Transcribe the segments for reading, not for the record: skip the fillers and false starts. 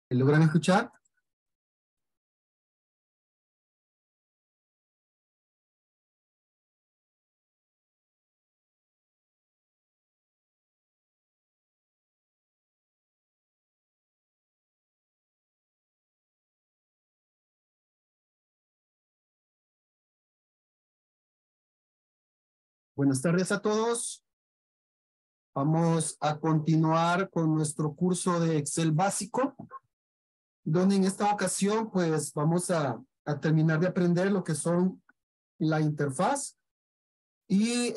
¿Logran escuchar? Buenas tardes a todos. Vamos a continuar con nuestro curso de Excel básico, donde en esta ocasión pues vamos a terminar de aprender lo que son la interfaz y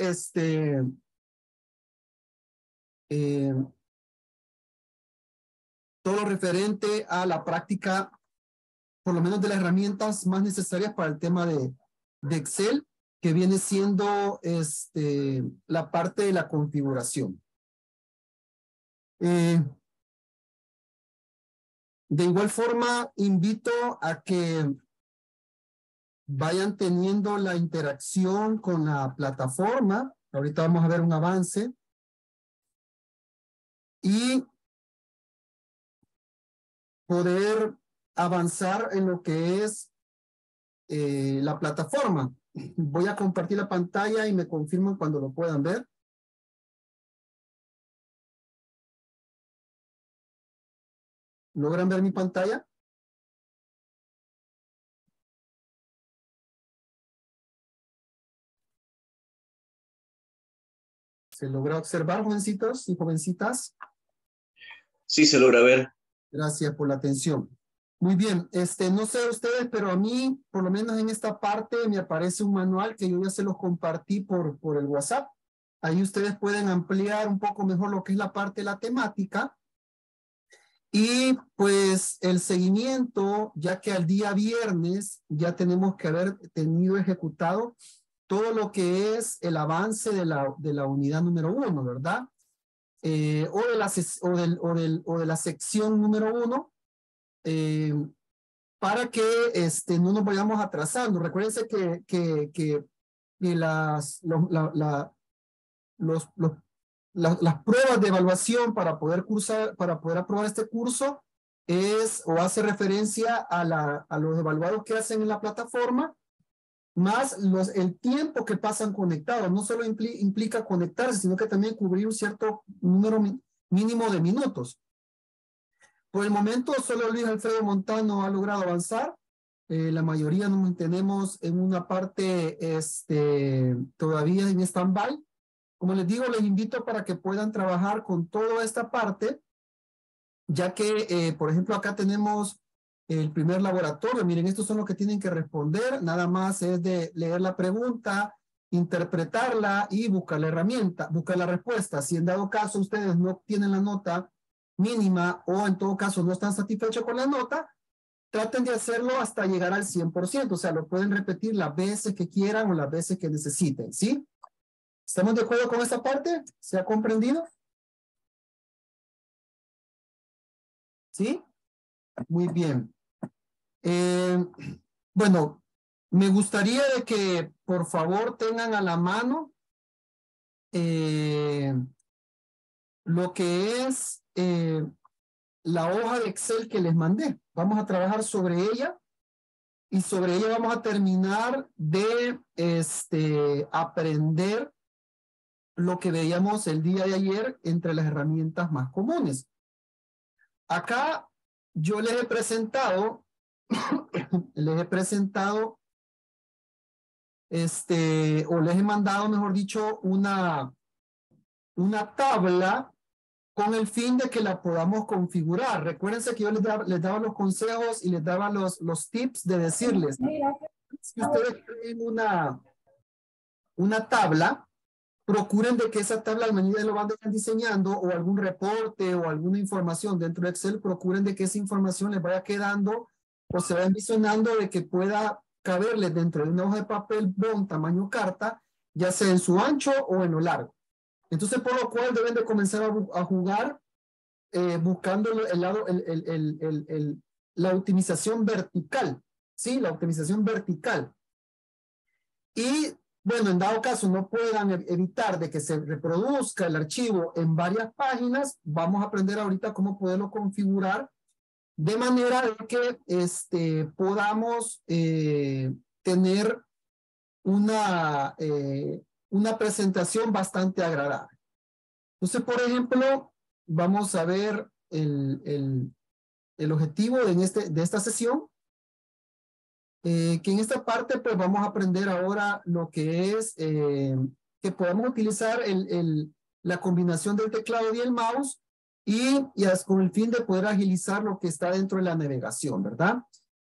todo lo referente a la práctica, por lo menos de las herramientas más necesarias para el tema de Excel, que viene siendo la parte de la configuración. De igual forma, invito a que vayan teniendo la interacción con la plataforma. Ahorita vamos a ver un avance. Y poder avanzar en lo que es la plataforma. Voy a compartir la pantalla y me confirman cuando lo puedan ver. ¿Logran ver mi pantalla? ¿Se logra observar, jovencitos y jovencitas? Sí, se logra ver. Gracias por la atención. Muy bien, no sé ustedes, pero a mí, por lo menos en esta parte, me aparece un manual que yo ya se los compartí por el WhatsApp. Ahí ustedes pueden ampliar un poco mejor lo que es la parte de la temática. Y pues el seguimiento, ya que al día viernes ya tenemos que haber tenido ejecutado todo lo que es el avance de la unidad número 1, ¿verdad? O de la sección número 1, para que no nos vayamos atrasando. Recuérdense que las pruebas de evaluación para poder cursar, para poder aprobar este curso es o hace referencia a los evaluados que hacen en la plataforma, más el tiempo que pasan conectados. No solo implica conectarse, sino que también cubrir un cierto número mínimo de minutos. Por el momento, solo Luis Alfredo Montano ha logrado avanzar. La mayoría nos mantenemos en una parte todavía en stand-by. Como les digo, les invito para que puedan trabajar con toda esta parte, ya que, por ejemplo, acá tenemos el primer laboratorio. Miren, estos son los que tienen que responder. Nada más es de leer la pregunta, interpretarla y buscar la herramienta, buscar la respuesta. Si en dado caso ustedes no tienen la nota mínima o en todo caso no están satisfechos con la nota, traten de hacerlo hasta llegar al 100%. O sea, lo pueden repetir las veces que quieran o las veces que necesiten, ¿sí? ¿Estamos de acuerdo con esta parte? ¿Se ha comprendido? ¿Sí? Muy bien. Bueno, me gustaría de que por favor tengan a la mano lo que es la hoja de Excel que les mandé. Vamos a trabajar sobre ella y sobre ella vamos a terminar de aprender lo que veíamos el día de ayer entre las herramientas más comunes. Acá yo les he presentado o les he mandado, mejor dicho, una tabla con el fin de que la podamos configurar. Recuérdense que yo les daba los consejos y les daba los tips de decirles, si ustedes tienen una tabla, procuren de que esa tabla, al medida que lo van diseñando, o algún reporte o alguna información dentro de Excel, procuren de que esa información les vaya quedando o se vaya visionando de que pueda caberles dentro de una hoja de papel bond tamaño carta, ya sea en su ancho o en lo largo. Entonces, por lo cual deben de comenzar a jugar buscando la optimización vertical, ¿sí? La optimización vertical. Y bueno, en dado caso no puedan evitar de que se reproduzca el archivo en varias páginas, vamos a aprender ahorita cómo poderlo configurar de manera de que podamos tener una presentación bastante agradable. Entonces, por ejemplo, vamos a ver el objetivo de esta sesión, que en esta parte pues vamos a aprender ahora lo que es que podemos utilizar la combinación del teclado y el mouse y con el fin de poder agilizar lo que está dentro de la navegación, ¿verdad?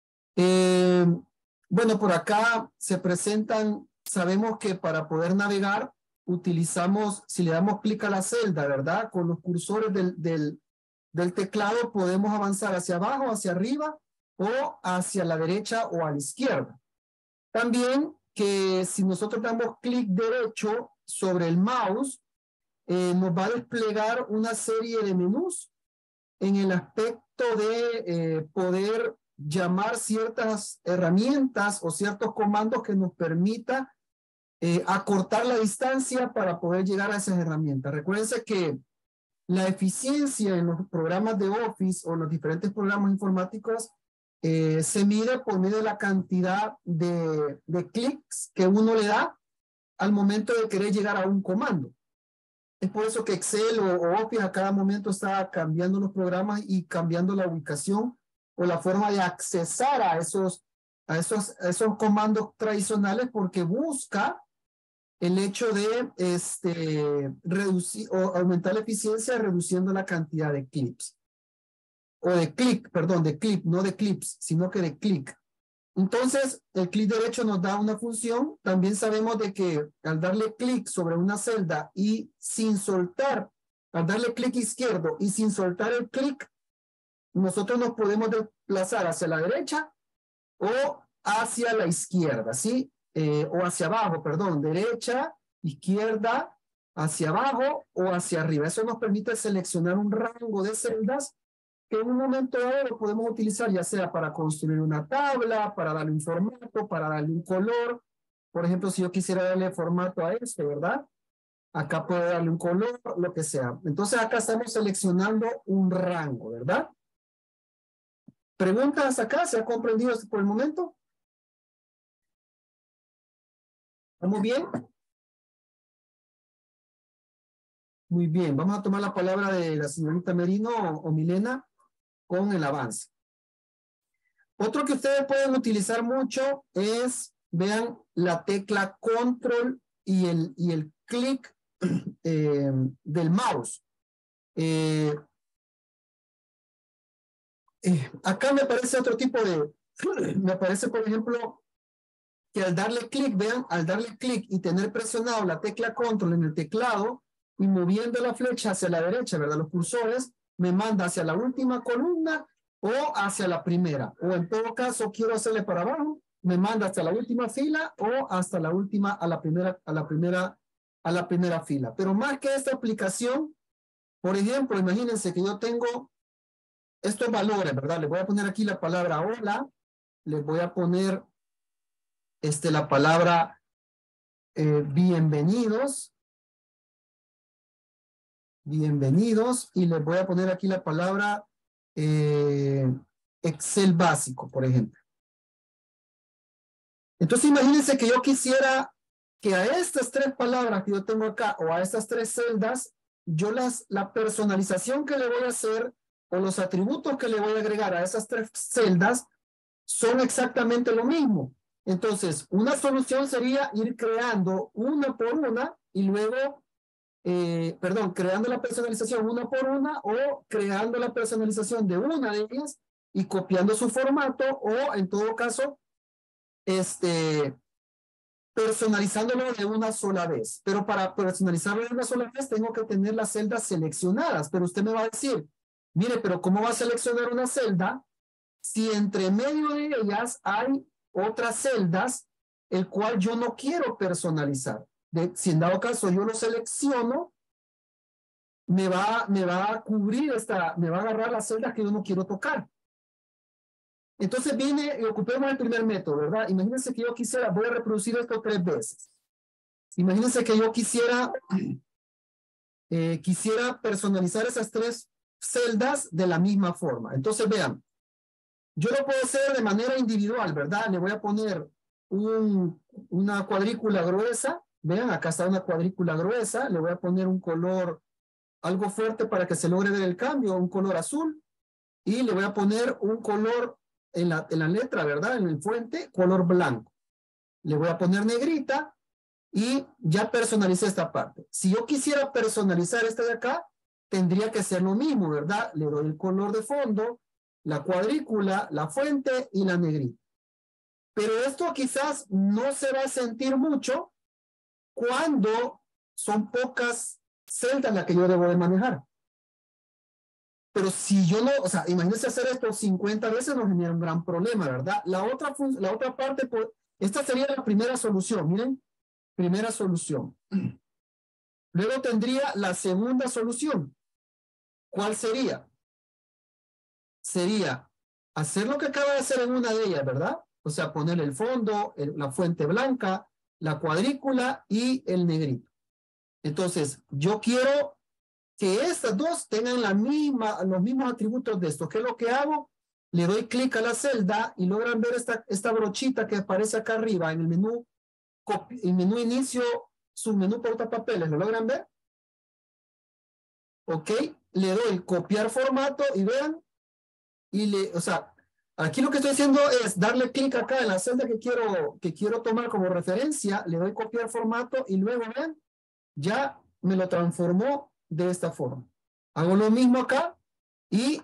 Bueno, por acá se presentan, sabemos que para poder navegar utilizamos, si le damos clic a la celda, ¿verdad? Con los cursores del teclado podemos avanzar hacia abajo, hacia arriba o hacia la derecha o a la izquierda. También que si nosotros damos clic derecho sobre el mouse, nos va a desplegar una serie de menús en el aspecto de poder llamar ciertas herramientas o ciertos comandos que nos permita acortar la distancia para poder llegar a esas herramientas. Recuérdense que la eficiencia en los programas de Office o los diferentes programas informáticos se mide por medio de la cantidad de clics que uno le da al momento de querer llegar a un comando. Es por eso que Excel o Office a cada momento está cambiando los programas y cambiando la ubicación o la forma de accesar a esos comandos tradicionales, porque busca el hecho de reducir o aumentar la eficiencia reduciendo la cantidad de clips. O de clic, perdón, de clip, no de clips, sino que de clic. Entonces, el clic derecho nos da una función. También sabemos de que al darle clic sobre una celda y sin soltar, al darle clic izquierdo y sin soltar el clic, nosotros nos podemos desplazar hacia la derecha o hacia la izquierda, ¿sí? O hacia abajo, perdón, derecha, izquierda, hacia abajo o hacia arriba. Eso nos permite seleccionar un rango de celdas que en un momento dado lo podemos utilizar ya sea para construir una tabla, para darle un formato, para darle un color. Por ejemplo, si yo quisiera darle formato a ¿verdad? Acá puedo darle un color, lo que sea. Entonces acá estamos seleccionando un rango, ¿verdad? ¿Preguntas acá? ¿Se ha comprendido esto por el momento? ¿Estamos bien? Muy bien. Vamos a tomar la palabra de la señorita Merino o Milena con el avance. Otro que ustedes pueden utilizar mucho es, vean, la tecla control y el clic del mouse. Acá me aparece otro tipo de, me aparece por ejemplo que al darle clic, vean, al darle clic y tener presionado la tecla control en el teclado y moviendo la flecha hacia la derecha, ¿verdad? Los cursores me manda hacia la última columna o hacia la primera, o en todo caso quiero hacerle para abajo, me manda hasta la última fila o hasta la última, a la primera fila. Pero más que esta aplicación, por ejemplo, imagínense que yo tengo estos valores, ¿verdad? Les voy a poner aquí la palabra hola, les voy a poner la palabra bienvenidos, y les voy a poner aquí la palabra Excel básico, por ejemplo. Entonces imagínense que yo quisiera que a estas tres palabras que yo tengo acá o a estas tres celdas, yo la personalización que le voy a hacer o los atributos que le voy a agregar a esas tres celdas son exactamente lo mismo. Entonces, una solución sería ir creando una por una y luego, creando la personalización una por una o creando la personalización de una de ellas y copiando su formato o en todo caso, personalizándolo de una sola vez. Pero para personalizarlo de una sola vez tengo que tener las celdas seleccionadas. Pero usted me va a decir, mire, pero ¿cómo va a seleccionar una celda si entre medio de ellas hay otras celdas el cual yo no quiero personalizar? Si en dado caso yo lo selecciono, me va a cubrir me va a agarrar las celdas que yo no quiero tocar. Entonces viene y ocupemos el primer método, ¿verdad? Imagínense que yo quisiera, voy a reproducir esto 3 veces. Imagínense que yo quisiera personalizar esas 3 celdas de la misma forma. Entonces vean, Yo lo puedo hacer de manera individual, ¿verdad? Le voy a poner una cuadrícula gruesa. Vean, acá está una cuadrícula gruesa. Le voy a poner un color algo fuerte para que se logre ver el cambio, un color azul. Y le voy a poner un color en la letra, ¿verdad? En el fuente, color blanco. Le voy a poner negrita y ya personalicé esta parte. Si yo quisiera personalizar esta de acá, tendría que ser lo mismo, ¿verdad? Le doy el color de fondo, la cuadrícula, la fuente y la negrita. Pero esto quizás no se va a sentir mucho cuando son pocas celdas las que yo debo de manejar. Pero si yo no, o sea, imagínense hacer esto 50 veces nos genera un gran problema, ¿verdad? La otra parte, pues, esta sería la primera solución, miren, primera solución. Luego tendría la segunda solución. ¿Cuál sería? Sería hacer lo que acaba de hacer en una de ellas, ¿verdad? O sea, poner el fondo, la fuente blanca, la cuadrícula y el negrito. Entonces, yo quiero que estas dos tengan los mismos atributos de esto. ¿Qué es lo que hago? Le doy clic a la celda y logran ver esta brochita que aparece acá arriba en el menú inicio, submenú portapapeles. ¿Lo logran ver? Ok, le doy copiar formato y vean, o sea, aquí lo que estoy haciendo es darle clic acá en la celda que quiero tomar como referencia, le doy copiar formato y luego vean, ya me lo transformó de esta forma. Hago lo mismo acá y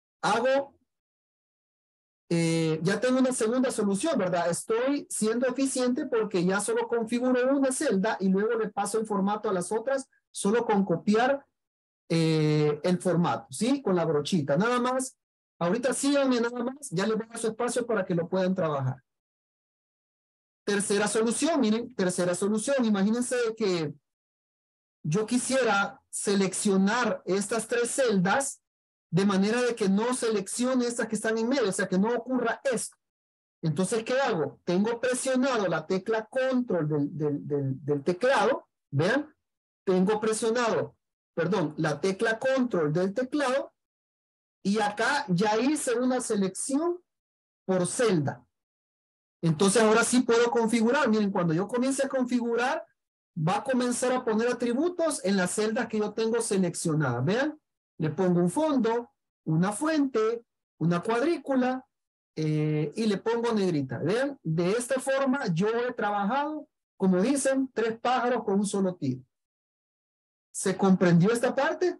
ya tengo una segunda solución, ¿verdad? Estoy siendo eficiente porque ya solo configuro una celda y luego le paso el formato a las otras solo con copiar el formato, ¿sí? Con la brochita, nada más. Ahorita síganme nada más, ya les voy a dar su espacio para que lo puedan trabajar. Tercera solución, miren, tercera solución. Imagínense que yo quisiera seleccionar estas tres celdas de manera de que no seleccione estas que están en medio, o sea, que no ocurra esto. Entonces, ¿qué hago? Tengo presionado la tecla control del teclado, vean, tengo presionado, perdón, la tecla control del teclado y acá ya hice una selección por celda. Entonces, ahora sí puedo configurar. Miren, cuando yo comience a configurar, va a comenzar a poner atributos en las celdas que yo tengo seleccionadas. Vean, le pongo un fondo, una fuente, una cuadrícula y le pongo negrita. Vean, de esta forma yo he trabajado, como dicen, 3 pájaros con un solo tiro. ¿Se comprendió esta parte?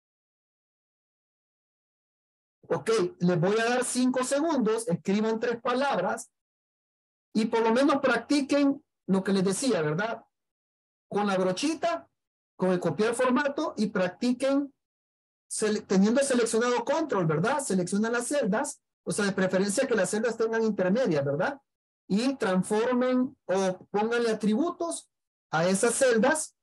Ok, les voy a dar 5 segundos, escriban 3 palabras y por lo menos practiquen lo que les decía, ¿verdad? Con la brochita, con el copiar formato y practiquen teniendo seleccionado control, ¿verdad? Seleccionan las celdas, o sea, de preferencia que las celdas tengan intermedias, ¿verdad? Y transformen o pónganle atributos a esas celdas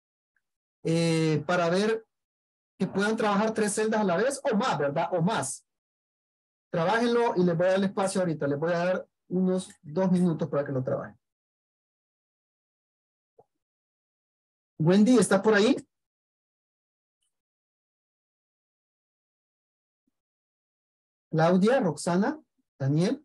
para ver que puedan trabajar 3 celdas a la vez o más, ¿verdad? O más. Trabájenlo y les voy a dar el espacio ahorita. Les voy a dar unos 2 minutos para que lo trabajen. Wendy, ¿está por ahí? Claudia, Roxana, Daniel.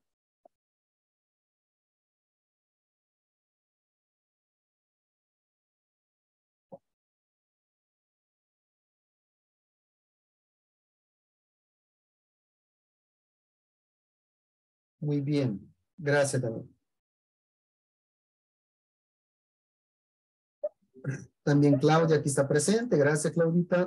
Muy bien. Gracias, Daniel. También Claudia aquí está presente. Gracias, Claudita.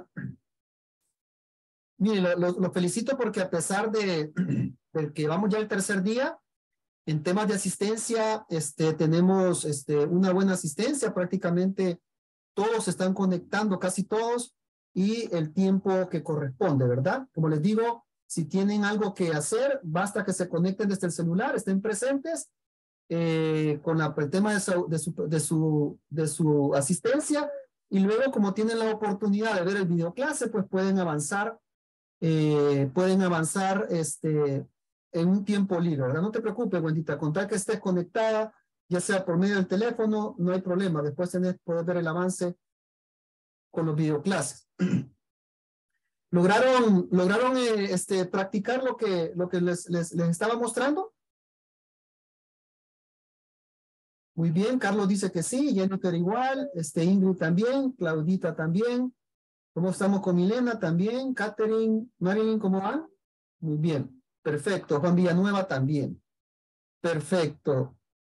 Mire, lo felicito porque a pesar de que vamos ya el tercer día, en temas de asistencia, tenemos una buena asistencia. Prácticamente todos se están conectando, casi todos, y el tiempo que corresponde, ¿verdad? Como les digo, si tienen algo que hacer, basta que se conecten desde el celular, estén presentes con el tema de su asistencia, y luego como tienen la oportunidad de ver el videoclase, pues pueden avanzar en un tiempo libre, ¿verdad? No te preocupes, Wendita, con tal que estés conectada, ya sea por medio del teléfono, no hay problema. Después puedes ver el avance con los videoclases. ¿Lograron practicar lo que les estaba mostrando? Muy bien, Carlos dice que sí, Jennifer igual, Ingrid también, Claudita también. ¿Cómo estamos con Milena también? Catherine, Marilyn, ¿cómo van? Muy bien, perfecto. Juan Villanueva también. Perfecto.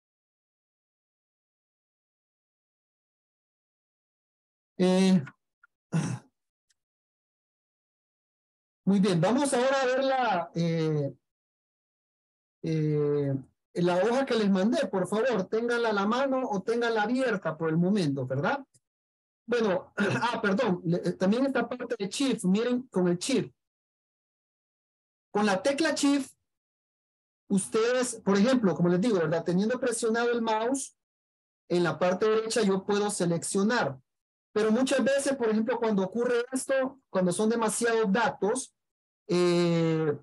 Muy bien, vamos ahora a ver la hoja que les mandé. Por favor, ténganla a la mano o ténganla abierta por el momento, ¿verdad? Bueno, perdón, también esta parte de Shift, miren con el Shift. Con la tecla Shift, ustedes, por ejemplo, como les digo, ¿verdad? Teniendo presionado el mouse, en la parte derecha yo puedo seleccionar. Pero muchas veces, por ejemplo, cuando ocurre esto, cuando son demasiados datos, el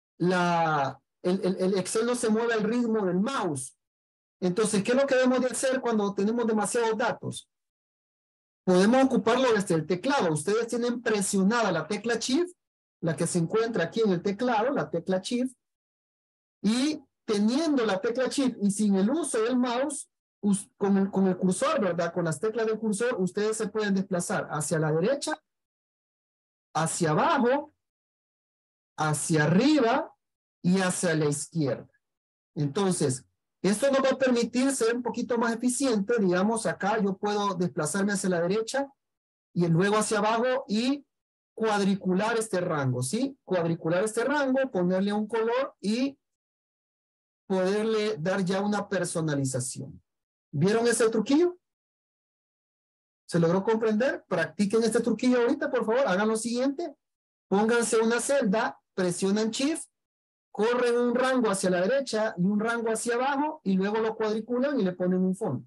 Excel no se mueve al ritmo del mouse. Entonces, ¿qué es lo que debemos de hacer cuando tenemos demasiados datos? Podemos ocuparlo desde el teclado. Ustedes tienen presionada la tecla Shift, la que se encuentra aquí en el teclado, la tecla Shift, y teniendo la tecla Shift y sin el uso del mouse, con el cursor, ¿verdad? Con las teclas del cursor, ustedes se pueden desplazar hacia la derecha, hacia abajo, hacia arriba y hacia la izquierda. Entonces, esto nos va a permitir ser un poquito más eficiente. Digamos, acá yo puedo desplazarme hacia la derecha y luego hacia abajo y cuadricular este rango, ¿sí? Cuadricular este rango, ponerle un color y poderle dar ya una personalización. ¿Vieron ese truquillo? ¿Se logró comprender? Practiquen este truquillo ahorita, por favor. Hagan lo siguiente. Pónganse una celda, presionan Shift, corren un rango hacia la derecha y un rango hacia abajo y luego lo cuadriculan y le ponen un fondo.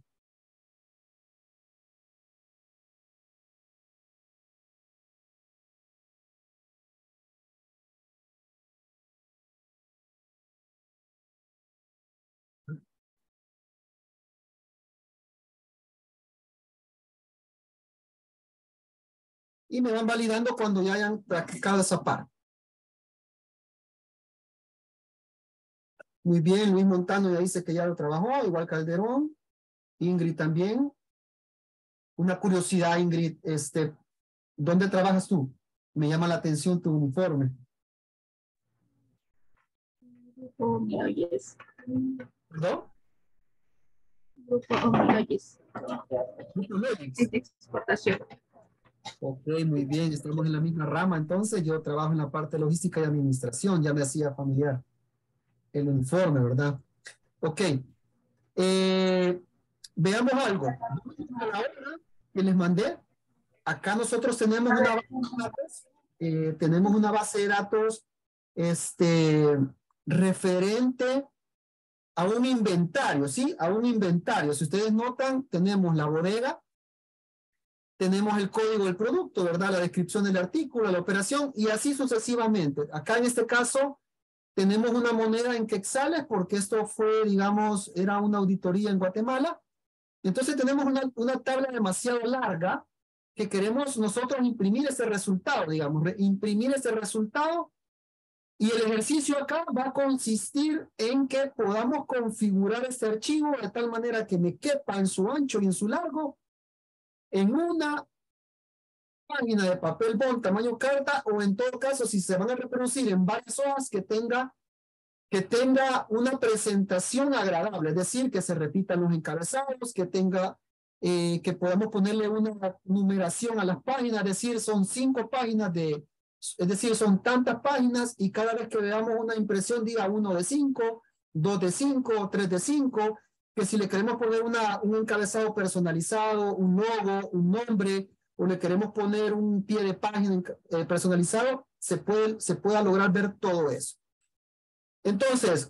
Y me van validando cuando ya hayan practicado esa parte. Muy bien, Luis Montano ya dice que ya lo trabajó, igual Calderón. Ingrid también. Una curiosidad, Ingrid, ¿dónde trabajas tú? Me llama la atención tu uniforme. Grupo Miralles. ¿Perdón? Grupo Miralles. Grupo Logix. Es de exportación. Ok, muy bien, estamos en la misma rama. Entonces yo trabajo en la parte de logística y administración, ya me hacía familiar el uniforme, ¿verdad? Ok, veamos algo. A la hora que les mandé, acá nosotros tenemos una base de datos, referente a un inventario, ¿sí? A un inventario. Si ustedes notan, tenemos la bodega, tenemos el código del producto, ¿verdad? La descripción del artículo, la operación, y así sucesivamente. Acá en este caso, tenemos una moneda en quetzales, porque esto fue, digamos, era una auditoría en Guatemala. Entonces tenemos una tabla demasiado larga que queremos nosotros imprimir ese resultado, digamos, imprimir ese resultado. Y el ejercicio acá va a consistir en que podamos configurar este archivo de tal manera que me quepa en su ancho y en su largo en una página de papel bond tamaño carta, o en todo caso, si se van a reproducir en varias hojas, que tenga una presentación agradable, es decir, que se repitan los encabezados, que podamos ponerle una numeración a las páginas, es decir, son 5 páginas es decir, son tantas páginas, y cada vez que veamos una impresión diga 1 de 5, 2 de 5, 3 de 5, que si le queremos poner un encabezado personalizado, un logo, un nombre, o le queremos poner un pie de página personalizado, se pueda lograr ver todo eso. Entonces,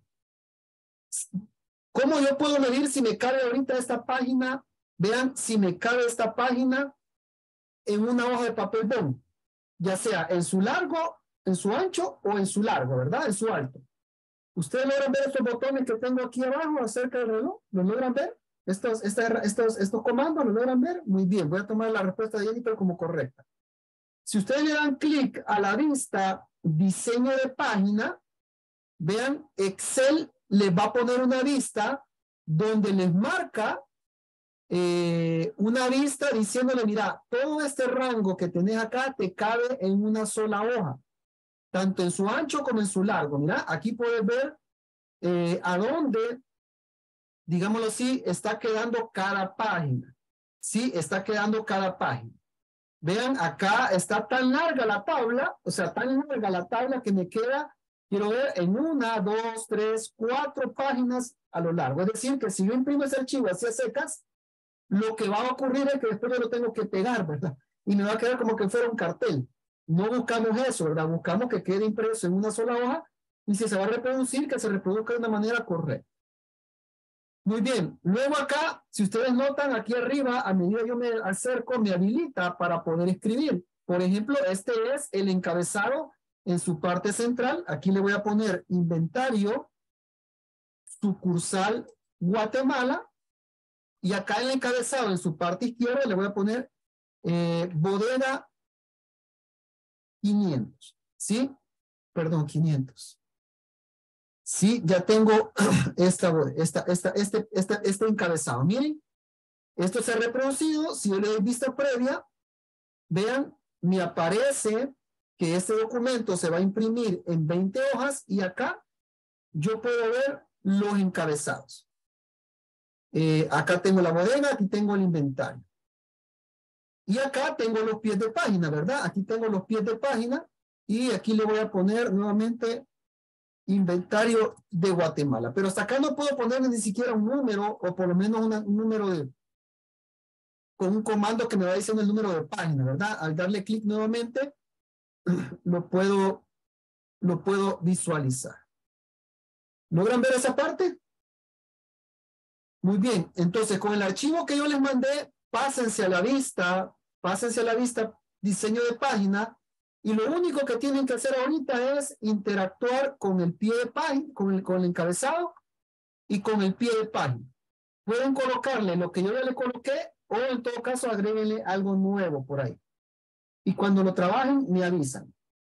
¿cómo yo puedo medir si me cabe ahorita esta página? Vean, si me cabe esta página en una hoja de papel bond, ya sea en su largo, en su ancho o en su largo, ¿verdad? En su alto. ¿Ustedes logran ver estos botones que tengo aquí abajo acerca del reloj? ¿Los logran ver? Estos comandos, ¿los logran ver? Muy bien, voy a tomar la respuesta de Jennifer como correcta. Si ustedes le dan clic a la vista diseño de página, vean, Excel les va a poner una vista donde les marca una vista diciéndole, mira, todo este rango que tenés acá te cabe en una sola hoja, tanto en su ancho como en su largo. Mira, aquí puedes ver a dónde, digámoslo así, está quedando cada página. Sí, está quedando cada página. Vean, acá está tan larga la tabla, o sea, tan larga la tabla que me queda, quiero ver, en 1, 2, 3, 4 páginas a lo largo. Es decir, que si yo imprimo ese archivo así a secas, lo que va a ocurrir es que después yo lo tengo que pegar, ¿verdad? Y me va a quedar como que fuera un cartel. No buscamos eso, ¿verdad? Buscamos que quede impreso en una sola hoja y si se va a reproducir, que se reproduzca de una manera correcta. Muy bien, luego acá, si ustedes notan aquí arriba, a medida yo me acerco, me habilita para poder escribir. Por ejemplo, este es el encabezado en su parte central. Aquí le voy a poner inventario, sucursal Guatemala. Y acá en el encabezado en su parte izquierda le voy a poner bodega 500. ¿Sí? Perdón, 500. Sí, ya tengo este encabezado. Miren, esto se ha reproducido. Si yo le doy vista previa, vean, me aparece que este documento se va a imprimir en 20 hojas y acá yo puedo ver los encabezados. Acá tengo la bodega, aquí tengo el inventario. Y acá tengo los pies de página, ¿verdad? Aquí tengo los pies de página y aquí le voy a poner nuevamente inventario de Guatemala. Pero hasta acá no puedo ponerle ni siquiera un número o por lo menos un número con un comando que me va diciendo el número de página, ¿verdad? Al darle clic nuevamente lo puedo visualizar. ¿Logran ver esa parte? Muy bien, entonces con el archivo que yo les mandé, pásense a la vista diseño de página y lo único que tienen que hacer ahorita es interactuar con el pie de página, con el encabezado y con el pie de página. Pueden colocarle lo que yo ya le coloqué o en todo caso agréguenle algo nuevo por ahí. Y cuando lo trabajen, me avisan.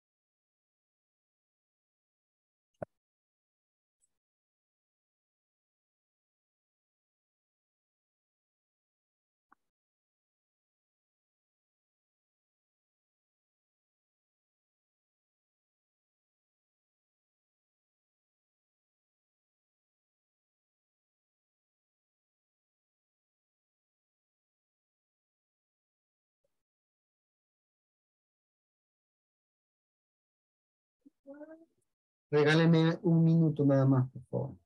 Regálenme un minuto nada más, por favor.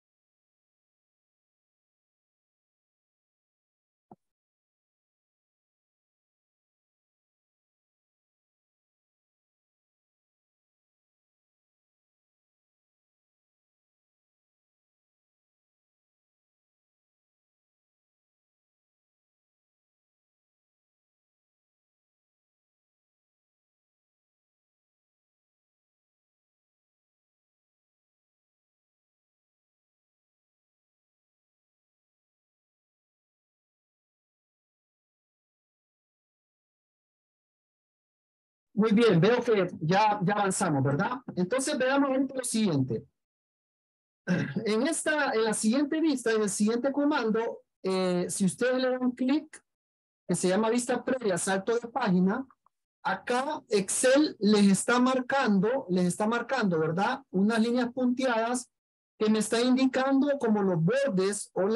Muy bien, veo que ya avanzamos, ¿verdad? Entonces veamos lo siguiente. En la siguiente vista, en el siguiente comando, si ustedes le dan clic, que se llama vista previa, salto de página, acá Excel les está marcando, ¿verdad? Unas líneas punteadas que me está indicando como los bordes o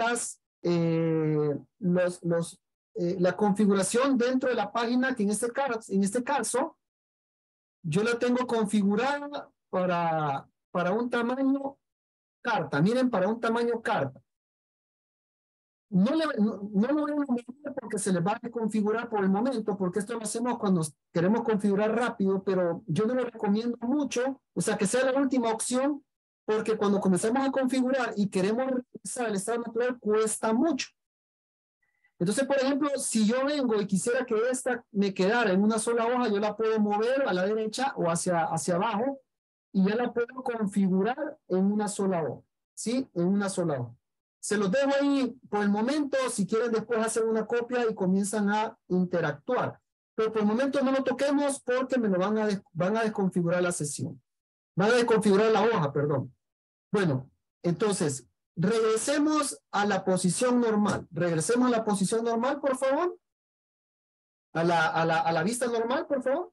la configuración dentro de la página que en este caso yo la tengo configurada para un tamaño carta. Miren, para un tamaño carta. No lo voy a mover porque se les va a configurar por el momento, porque esto lo hacemos cuando queremos configurar rápido, pero yo no lo recomiendo mucho, o sea, que sea la última opción, porque cuando comenzamos a configurar y queremos regresar al estado natural, cuesta mucho. Entonces, por ejemplo, si yo vengo y quisiera que esta me quedara en una sola hoja, yo la puedo mover a la derecha o hacia abajo y ya la puedo configurar en una sola hoja. ¿Sí? En una sola hoja. Se los dejo ahí por el momento, si quieren después hacer una copia y comienzan a interactuar. Pero por el momento no lo toquemos porque me lo van a desconfigurar la sesión. Van a desconfigurar la hoja, perdón. Bueno, entonces, regresemos a la posición normal. Regresemos a la posición normal, por favor. A la vista normal, por favor.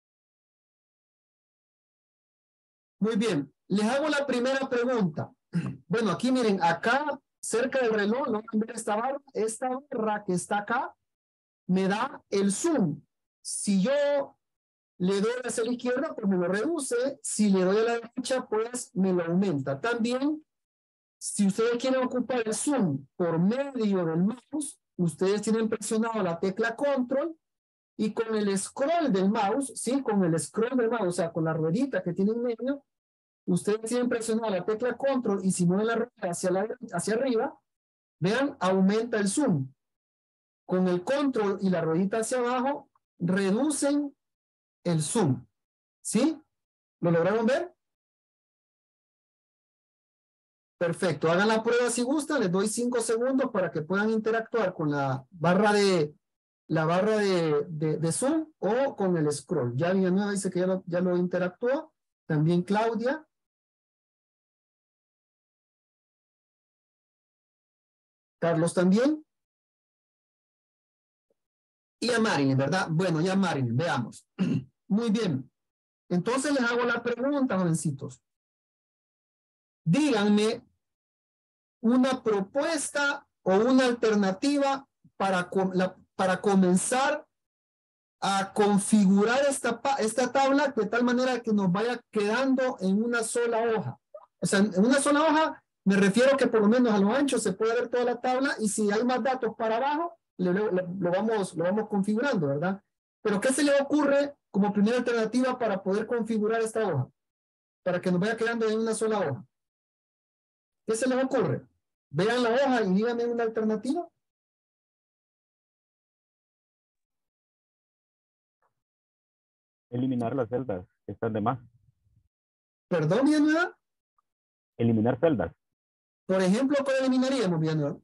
Muy bien. Les hago la primera pregunta. Bueno, aquí miren, acá cerca del reloj, ¿no? Esta barra que está acá me da el zoom. Si yo le doy hacia la izquierda, pues me lo reduce. Si le doy a la derecha, pues me lo aumenta. También, si ustedes quieren ocupar el zoom por medio del mouse, ustedes tienen presionado la tecla control y con el scroll del mouse, ¿sí? Con el scroll del mouse, o sea, con la ruedita que tiene en medio, ustedes tienen presionado la tecla control y si mueven la rueda hacia arriba, vean, aumenta el zoom. Con el control y la ruedita hacia abajo, reducen el zoom. ¿Sí? ¿Lo lograron ver? Perfecto. Hagan la prueba si gustan. Les doy 5 segundos para que puedan interactuar con la barra de zoom o con el scroll. Ya Villanueva dice que ya lo interactuó. También Claudia. Carlos también. Y a Marilyn, ¿verdad? Bueno, ya Marilyn, veamos. Muy bien. Entonces les hago la pregunta, jovencitos. Díganme una propuesta o una alternativa para comenzar a configurar esta tabla de tal manera que nos vaya quedando en una sola hoja. O sea, en una sola hoja me refiero que por lo menos a lo ancho se puede ver toda la tabla y si hay más datos para abajo, lo vamos configurando, ¿verdad? Pero ¿qué se le ocurre como primera alternativa para poder configurar esta hoja? Para que nos vaya quedando en una sola hoja. ¿Qué se les ocurre? Vean la hoja y díganme una alternativa. Eliminar las celdas que están de más. ¿Perdón, Villanueva? Eliminar celdas. Por ejemplo, ¿cuál eliminaríamos, Villanueva?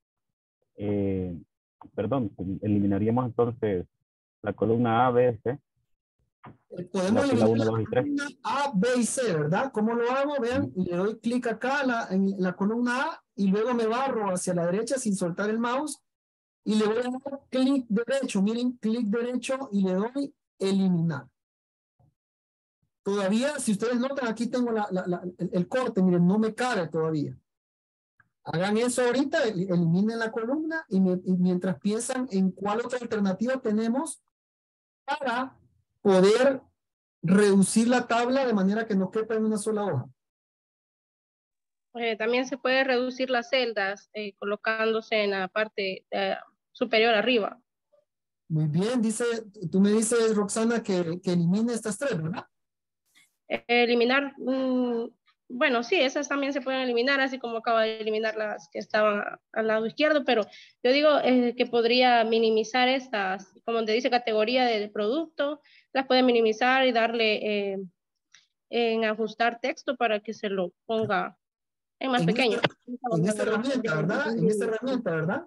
Perdón, eliminaríamos entonces la columna A, B, C. Podemos la eliminar 1, 2 y 3. columna A, B y C, ¿verdad? ¿Cómo lo hago? Vean, le doy clic acá en la columna A y luego me barro hacia la derecha sin soltar el mouse y le voy a dar clic derecho. Miren, clic derecho y le doy eliminar. Todavía, si ustedes notan, aquí tengo el corte, miren, no me cabe todavía. Hagan eso ahorita, eliminen la columna y mientras piensan en cuál otra alternativa tenemos para poder reducir la tabla de manera que no quepa en una sola hoja. También se puede reducir las celdas colocándose en la parte superior arriba. Muy bien, tú me dices, Roxana, que elimine estas 3, ¿verdad? Eliminar, bueno, sí, esas también se pueden eliminar, así como acaba de eliminar las que estaban al lado izquierdo, pero yo digo que podría minimizar estas, como te dice, categoría del producto, las puede minimizar y darle en ajustar texto para que se lo ponga en más pequeño. En esta herramienta, ¿verdad? En esta herramienta, ¿verdad?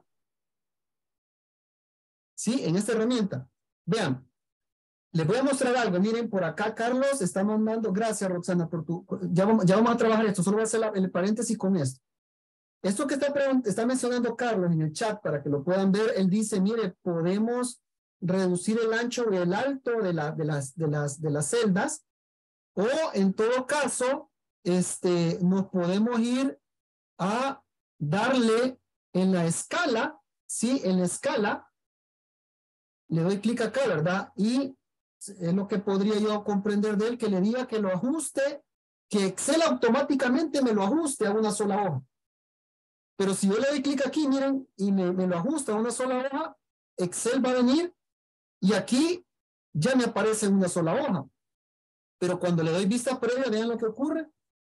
Sí, en esta herramienta. Vean, les voy a mostrar algo. Miren, por acá Carlos está mandando, gracias Roxana, ya vamos a trabajar esto, solo voy a hacer el paréntesis con esto. Esto que está mencionando Carlos en el chat para que lo puedan ver, él dice, mire, podemos reducir el ancho y el alto de las celdas o en todo caso, nos podemos ir a darle en la escala, ¿sí? En la escala, le doy clic acá, ¿verdad? Y es lo que podría yo comprender de él, que le diga que lo ajuste, que Excel automáticamente me lo ajuste a una sola hoja. Pero si yo le doy clic aquí, miren, y me lo ajusta a una sola hoja, Excel va a venir y aquí ya me aparece en una sola hoja. Pero cuando le doy vista previa, vean lo que ocurre.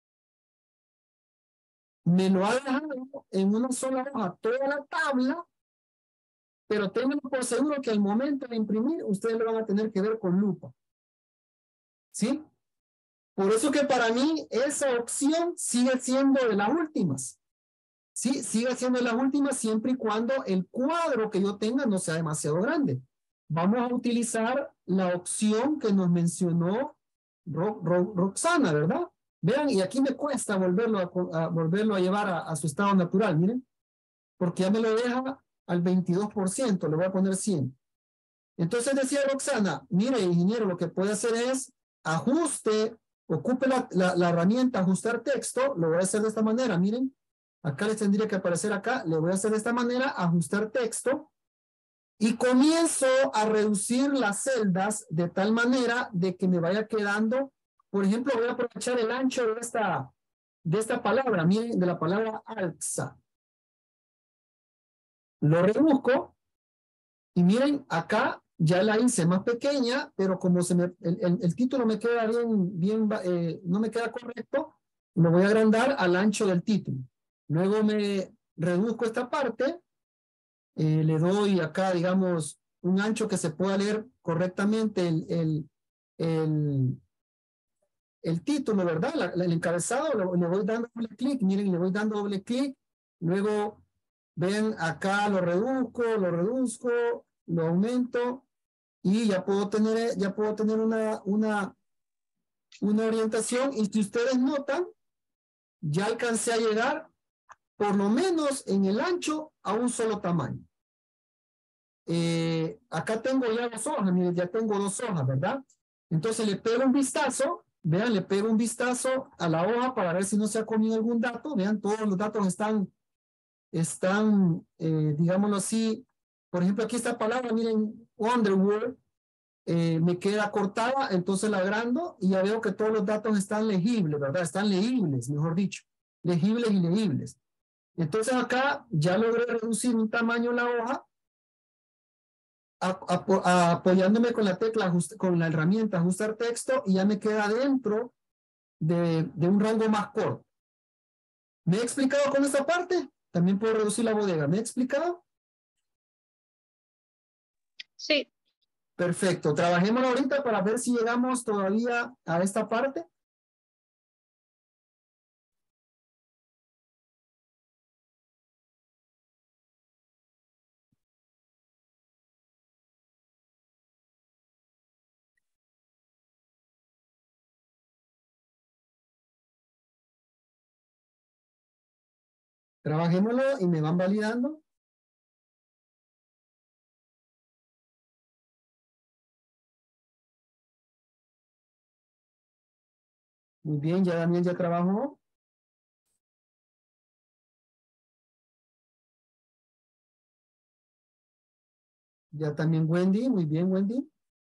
Me lo ha dejado en una sola hoja toda la tabla, pero tengan por seguro que al momento de imprimir, ustedes lo van a tener que ver con lupa. ¿Sí? Por eso que para mí esa opción sigue siendo de las últimas. Sí, sigue siendo de las últimas siempre y cuando el cuadro que yo tenga no sea demasiado grande. vamos a utilizar la opción que nos mencionó Roxana, ¿verdad? Vean, y aquí me cuesta volverlo a llevar a su estado natural, miren, porque ya me lo deja al 22%, le voy a poner 100. Entonces decía Roxana, mire, ingeniero, lo que puede hacer es ajuste, ocupe la herramienta ajustar texto, lo voy a hacer de esta manera, miren, acá les tendría que aparecer acá, le voy a hacer de esta manera, ajustar texto, y comienzo a reducir las celdas de tal manera de que me vaya quedando, por ejemplo, voy a aprovechar el ancho de esta palabra, miren, de la palabra alza. Lo reduzco y miren, acá ya la hice más pequeña, pero como el título me queda no me queda correcto, lo voy a agrandar al ancho del título. Luego me reduzco esta parte, le doy acá, digamos, un ancho que se pueda leer correctamente el título, ¿verdad? El encabezado, le voy dando doble clic, miren, le voy dando doble clic, luego ven acá lo reduzco, lo aumento y ya puedo tener una orientación, y si ustedes notan, ya alcancé a llegar por lo menos en el ancho a un solo tamaño. Acá tengo ya 2 hojas, miren, ya tengo 2 hojas, ¿verdad? Entonces le pego un vistazo, vean, le pego un vistazo a la hoja para ver si no se ha comido algún dato, vean, todos los datos están digámoslo así, por ejemplo, aquí esta palabra, miren, Underworld, me queda cortada, entonces la agrando y ya veo que todos los datos están legibles, ¿verdad? Están legibles, mejor dicho, legibles y legibles. Entonces acá ya logré reducir un tamaño la hoja apoyándome con la tecla, con la herramienta ajustar texto, y ya me queda dentro de un rango más corto. ¿Me he explicado con esta parte? También puedo reducir la bodega. ¿Me he explicado? Sí. Perfecto. Trabajémoslo ahorita para ver si llegamos todavía a esta parte. Trabajémoslo y me van validando. Muy bien, ya Daniel ya trabajó. Ya también Wendy, muy bien Wendy.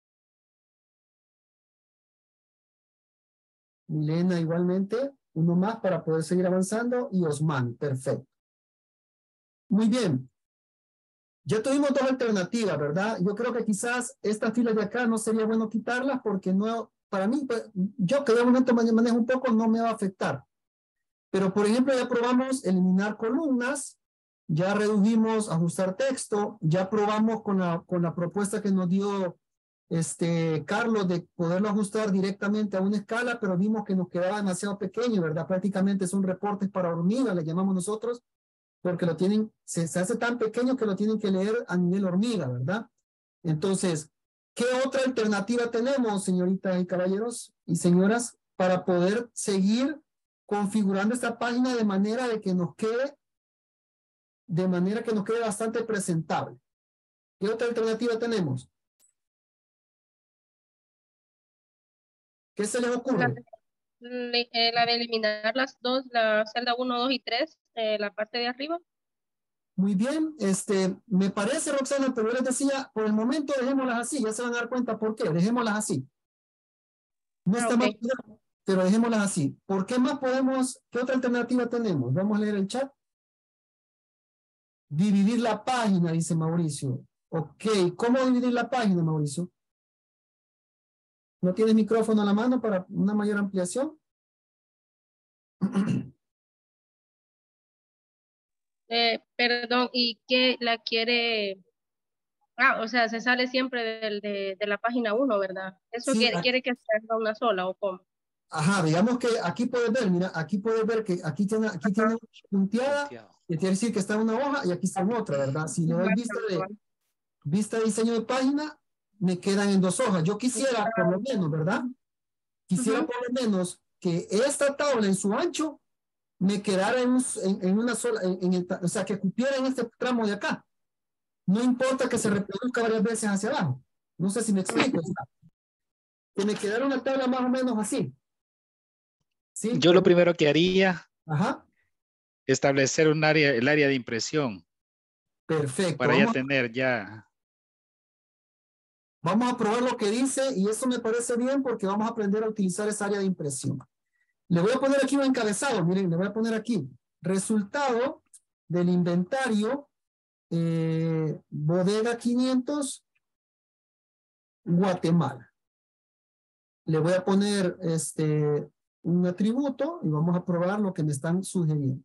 Milena igualmente, uno más para poder seguir avanzando, y Osman, perfecto. Muy bien. Ya tuvimos 2 alternativas, ¿verdad? Yo creo que quizás estas filas de acá no sería bueno quitarlas porque no, para mí, pues, yo que de momento manejo un poco, no me va a afectar. Pero, por ejemplo, ya probamos eliminar columnas, ya redujimos ajustar texto, ya probamos con la propuesta que nos dio Carlos de poderlo ajustar directamente a una escala, pero vimos que nos quedaba demasiado pequeño, ¿verdad? Prácticamente son reportes para hormiga, le llamamos nosotros, porque lo tienen, se hace tan pequeño que lo tienen que leer a nivel hormiga, ¿verdad? Entonces, ¿qué otra alternativa tenemos, señoritas y caballeros y señoras, para poder seguir configurando esta página de manera que nos quede bastante presentable? ¿Qué otra alternativa tenemos? ¿Qué se les ocurre? La de eliminar las dos, la celda 1, 2 y 3, la parte de arriba. Muy bien, me parece, Roxana, pero yo les decía, por el momento dejémoslas así, ya se van a dar cuenta por qué, dejémoslas así. No está mal, pero dejémoslas así. ¿Por qué más podemos, qué otra alternativa tenemos? Vamos a leer el chat. Dividir la página, dice Mauricio. Ok, ¿cómo dividir la página, Mauricio? ¿No tienes micrófono a la mano para una mayor ampliación? Perdón, ¿y qué la quiere? O sea, se sale siempre de la página 1, ¿verdad? ¿Eso Sí, quiere que sea una sola o cómo? Ajá, digamos que aquí puedes ver, mira, aquí puedes ver que aquí tiene punteada, que quiere decir que está en una hoja y aquí está en otra, ¿verdad? Si le doy vista de diseño de página, me quedan en 2 hojas. Yo quisiera por lo menos, ¿verdad? Quisiera por lo menos que esta tabla en su ancho me quedara en una sola, o sea, que cupiera en este tramo de acá. No importa que se reproduzca varias veces hacia abajo. No sé si me explico. Que me quedara una tabla más o menos así. ¿Sí? Yo lo primero que haría, Ajá. establecer un área, el área de impresión, Perfecto. para ya tener ya. Vamos a probar lo que dice y eso me parece bien porque vamos a aprender a utilizar esa área de impresión. Le voy a poner aquí un encabezado, miren, le voy a poner aquí. Resultado del inventario bodega 500 Guatemala. Le voy a poner un atributo y vamos a probar lo que me están sugiriendo.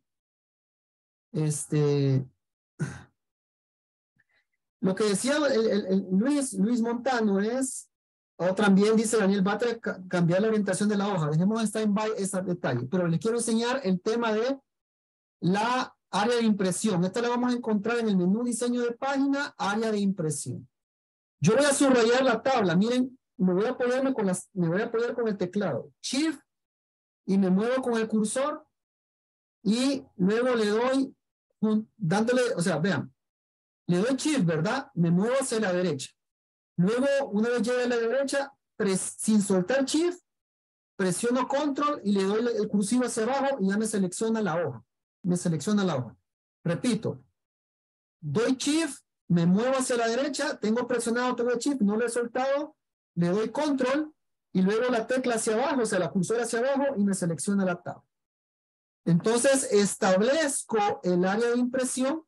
Lo que decía Luis Montano es, o también dice Daniel Batre, cambiar la orientación de la hoja. Dejemos en stand-by ese detalle. Pero les quiero enseñar el tema de la área de impresión. Esta la vamos a encontrar en el menú diseño de página, área de impresión. Yo voy a subrayar la tabla. Miren, me voy a apoyar con el teclado. Shift y me muevo con el cursor y luego le doy, dándole, o sea, vean, le doy Shift, ¿verdad? Me muevo hacia la derecha. Luego, una vez llegue a la derecha, sin soltar Shift, presiono Control y le doy el cursivo hacia abajo y ya me selecciona la hoja. Me selecciona la hoja. Repito, doy Shift, me muevo hacia la derecha, tengo presionado todo el Shift, no lo he soltado, le doy Control y luego la tecla hacia abajo, o sea, la cursora hacia abajo y me selecciona la tabla. Entonces, establezco el área de impresión,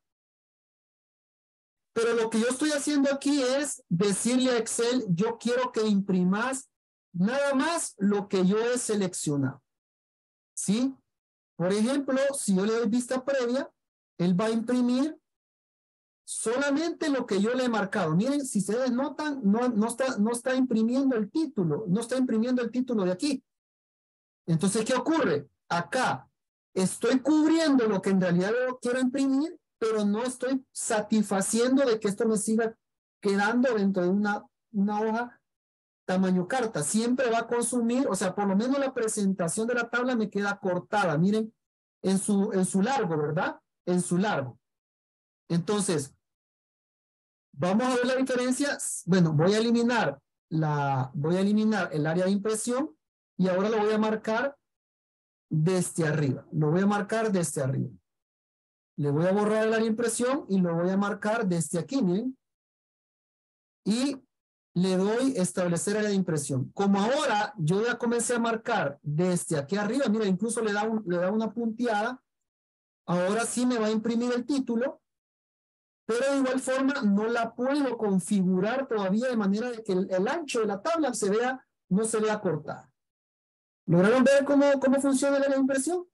pero lo que yo estoy haciendo aquí es decirle a Excel, yo quiero que imprimas nada más lo que yo he seleccionado. ¿Sí? Por ejemplo, si yo le doy vista previa, él va a imprimir solamente lo que yo le he marcado. Miren, si ustedes notan, no está imprimiendo el título, no está imprimiendo el título de aquí. Entonces, ¿qué ocurre? Acá estoy cubriendo lo que en realidad yo quiero imprimir, pero no estoy satisfaciendo de que esto me siga quedando dentro de una hoja tamaño carta. Siempre va a consumir, o sea, por lo menos la presentación de la tabla me queda cortada. Miren, en su largo, ¿verdad? En su largo. Entonces, vamos a ver la diferencia. Bueno, voy a eliminar el área de impresión y ahora lo voy a marcar desde arriba. Lo voy a marcar desde arriba. Le voy a borrar el área de impresión y lo voy a marcar desde aquí, miren. Y le doy establecer área de impresión. Como ahora yo ya comencé a marcar desde aquí arriba, mira, incluso le da una punteada. Ahora sí me va a imprimir el título, pero de igual forma no la puedo configurar todavía de manera de que el ancho de la tabla no se vea cortada. ¿Lograron ver cómo funciona el área de impresión?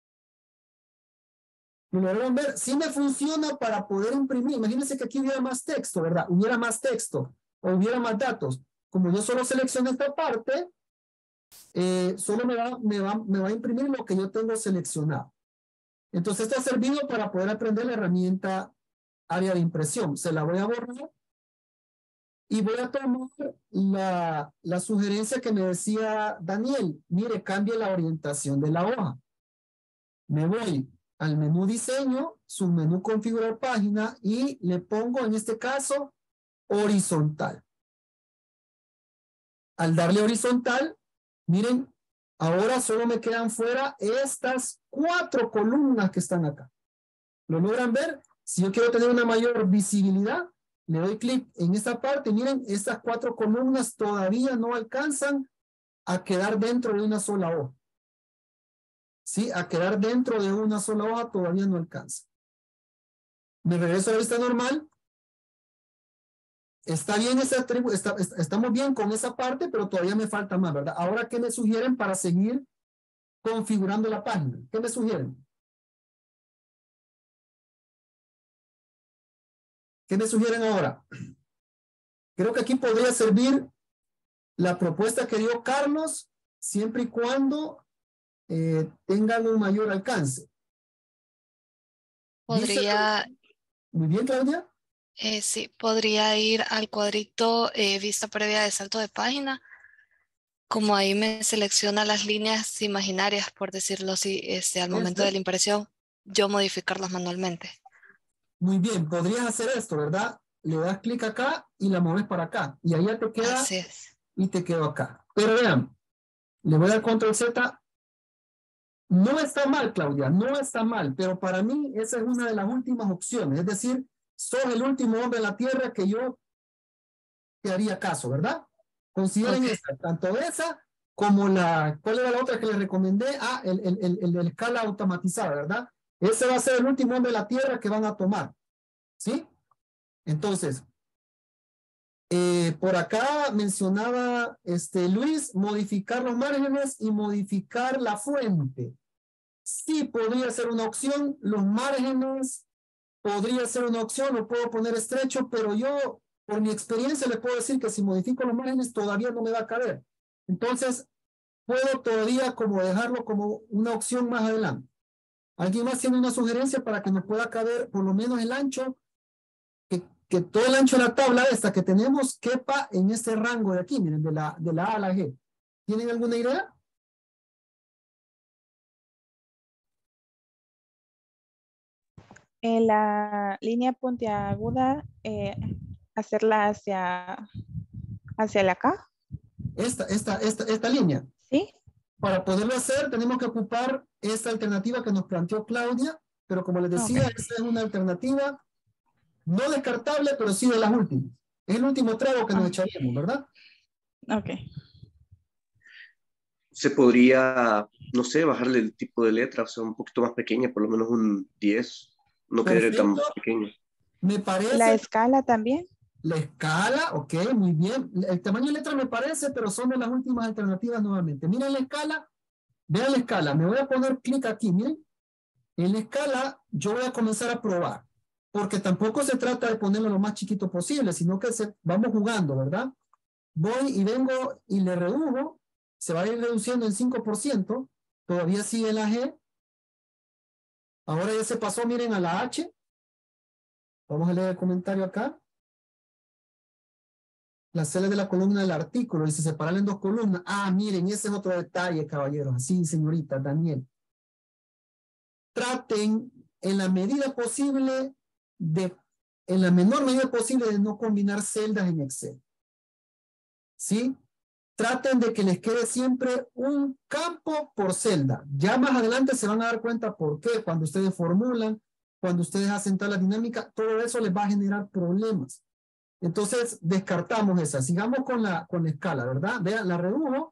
¿Lo lograron ver? Sí me funciona para poder imprimir. Imagínense que aquí hubiera más texto, ¿verdad? Hubiera más texto o hubiera más datos. Como yo solo selecciono esta parte, solo me va a imprimir lo que yo tengo seleccionado. Entonces, esto ha servido para poder aprender la herramienta área de impresión. Se la voy a borrar y voy a tomar la sugerencia que me decía Daniel. Mire, cambie la orientación de la hoja. Me voy al menú diseño, submenú configurar página y le pongo en este caso horizontal. Al darle horizontal, miren, ahora solo me quedan fuera estas 4 columnas que están acá. ¿Lo logran ver? Si yo quiero tener una mayor visibilidad, le doy clic en esta parte. Miren, estas 4 columnas todavía no alcanzan a quedar dentro de una sola hoja. Sí, a quedar dentro de una sola hoja todavía no alcanza. Me regreso a la vista normal. Está bien ese atributo, estamos bien con esa parte, pero todavía me falta más, ¿verdad? Ahora, ¿qué me sugieren para seguir configurando la página? ¿Qué me sugieren? ¿Qué me sugieren ahora? Creo que aquí podría servir la propuesta que dio Carlos, siempre y cuando tengan un mayor alcance. Podría, Muy bien, Claudia. Sí, podría ir al cuadrito vista previa de salto de página. Como ahí me selecciona las líneas imaginarias, por decirlo así, al momento de la impresión, yo modificarlas manualmente. Muy bien, podrías hacer esto, ¿verdad? Le das clic acá y la mueves para acá. Y ahí ya te queda Así es. y te quedó acá. Pero vean, le voy a dar control Z. No está mal, Claudia, no está mal, pero para mí esa es una de las últimas opciones. Es decir, sos el último hombre en la tierra que yo te haría caso, ¿verdad? Consideren esa, tanto esa como la, ¿cuál era la otra que les recomendé? Ah, el de la escala automatizada, ¿verdad? Ese va a ser el último hombre de la tierra que van a tomar, ¿sí? Entonces, por acá mencionaba Luis, modificar los márgenes y modificar la fuente. Sí, podría ser una opción. Los márgenes podría ser una opción, lo puedo poner estrecho, pero yo, por mi experiencia, le puedo decir que si modifico los márgenes todavía no me va a caber. Entonces, puedo todavía como dejarlo como una opción más adelante. ¿Alguien más tiene una sugerencia para que nos pueda caber por lo menos el ancho? Que todo el ancho de la tabla esta que tenemos quepa en este rango de aquí, miren, de la A a la G. ¿Tienen alguna idea? En la línea puntiaguda, hacerla hacia la acá. Esta línea. Sí. Para poderlo hacer, tenemos que ocupar esta alternativa que nos planteó Claudia, pero como les decía, esta es una alternativa no descartable, pero sí de las últimas. Es el último trago que nos echaríamos, ¿verdad? Ok. Se podría, no sé, bajarle el tipo de letra, o sea, un poquito más pequeña, por lo menos un 10. No querer tan pequeño. Me parece. La escala también. La escala, ok, muy bien. El tamaño de letra me parece, pero son de las últimas alternativas nuevamente. Miren la escala, vean la escala. Me voy a poner clic aquí, miren. En la escala yo voy a comenzar a probar, porque tampoco se trata de ponerlo lo más chiquito posible, sino que vamos jugando, ¿verdad? Voy y vengo y le redujo, se va a ir reduciendo en 5%, todavía sigue la G. Ahora ya se pasó, miren, a la H. Vamos a leer el comentario acá. Las celdas de la columna del artículo, y se separan en dos columnas. Ah, miren, ese es otro detalle, caballeros. Así, señorita Daniel. Traten en la medida posible en la menor medida posible de no combinar celdas en Excel. ¿Sí? Traten de que les quede siempre un campo por celda. Ya más adelante se van a dar cuenta por qué. Cuando ustedes formulan, cuando ustedes hacen tabla dinámica, todo eso les va a generar problemas. Entonces, descartamos esa. Sigamos con la escala, ¿verdad? Vean, la redujo.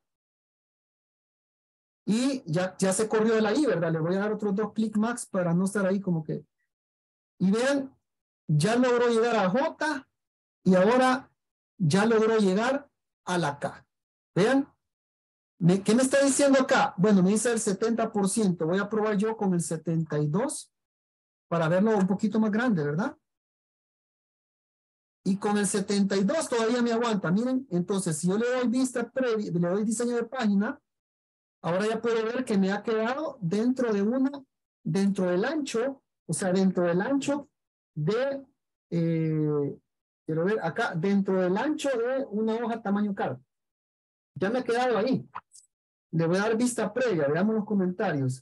Y ya se corrió de la I, ¿verdad? Le voy a dar otros 2 clics más para no estar ahí como que. Y vean, ya logró llegar a J y ahora ya logró llegar a la K. Vean. ¿Qué me está diciendo acá? Bueno, me dice el 70%. Voy a probar yo con el 72% para verlo un poquito más grande, ¿verdad? Y con el 72 todavía me aguanta. Miren, entonces, si yo le doy vista previa, le doy diseño de página, ahora ya puedo ver que me ha quedado dentro del ancho, o sea, dentro del ancho de, quiero ver acá, dentro del ancho de una hoja tamaño carta. Ya me ha quedado ahí. Le voy a dar vista previa, veamos los comentarios.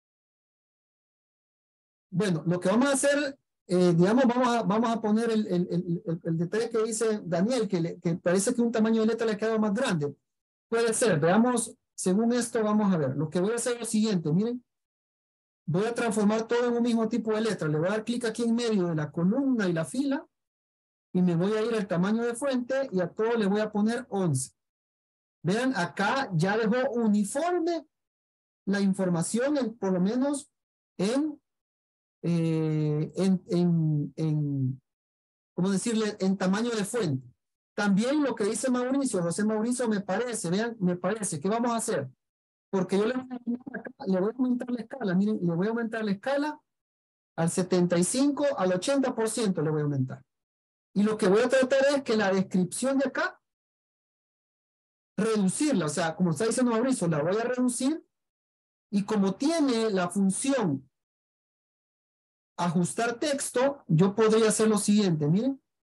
Bueno, lo que vamos a hacer, digamos, vamos a poner el detalle que dice Daniel, que parece que un tamaño de letra le ha quedado más grande. Puede ser, veamos, según esto vamos a ver. Lo que voy a hacer es lo siguiente, miren. Voy a transformar todo en un mismo tipo de letra. Le voy a dar clic aquí en medio de la columna y la fila. Y me voy a ir al tamaño de fuente y a todo le voy a poner 11. Vean, acá ya dejó uniforme la información, por lo menos ¿cómo decirle? En tamaño de fuente. También lo que dice Mauricio, José Mauricio, me parece, vean, me parece. ¿Qué vamos a hacer? Porque yo le voy a aumentar la escala, miren, le voy a aumentar la escala al 75, al 80% le voy a aumentar. Y lo que voy a tratar es que la descripción de acá, reducirla, o sea, como está diciendo Mauricio, la voy a reducir y como tiene la función ajustar texto, yo podría hacer lo siguiente, miren,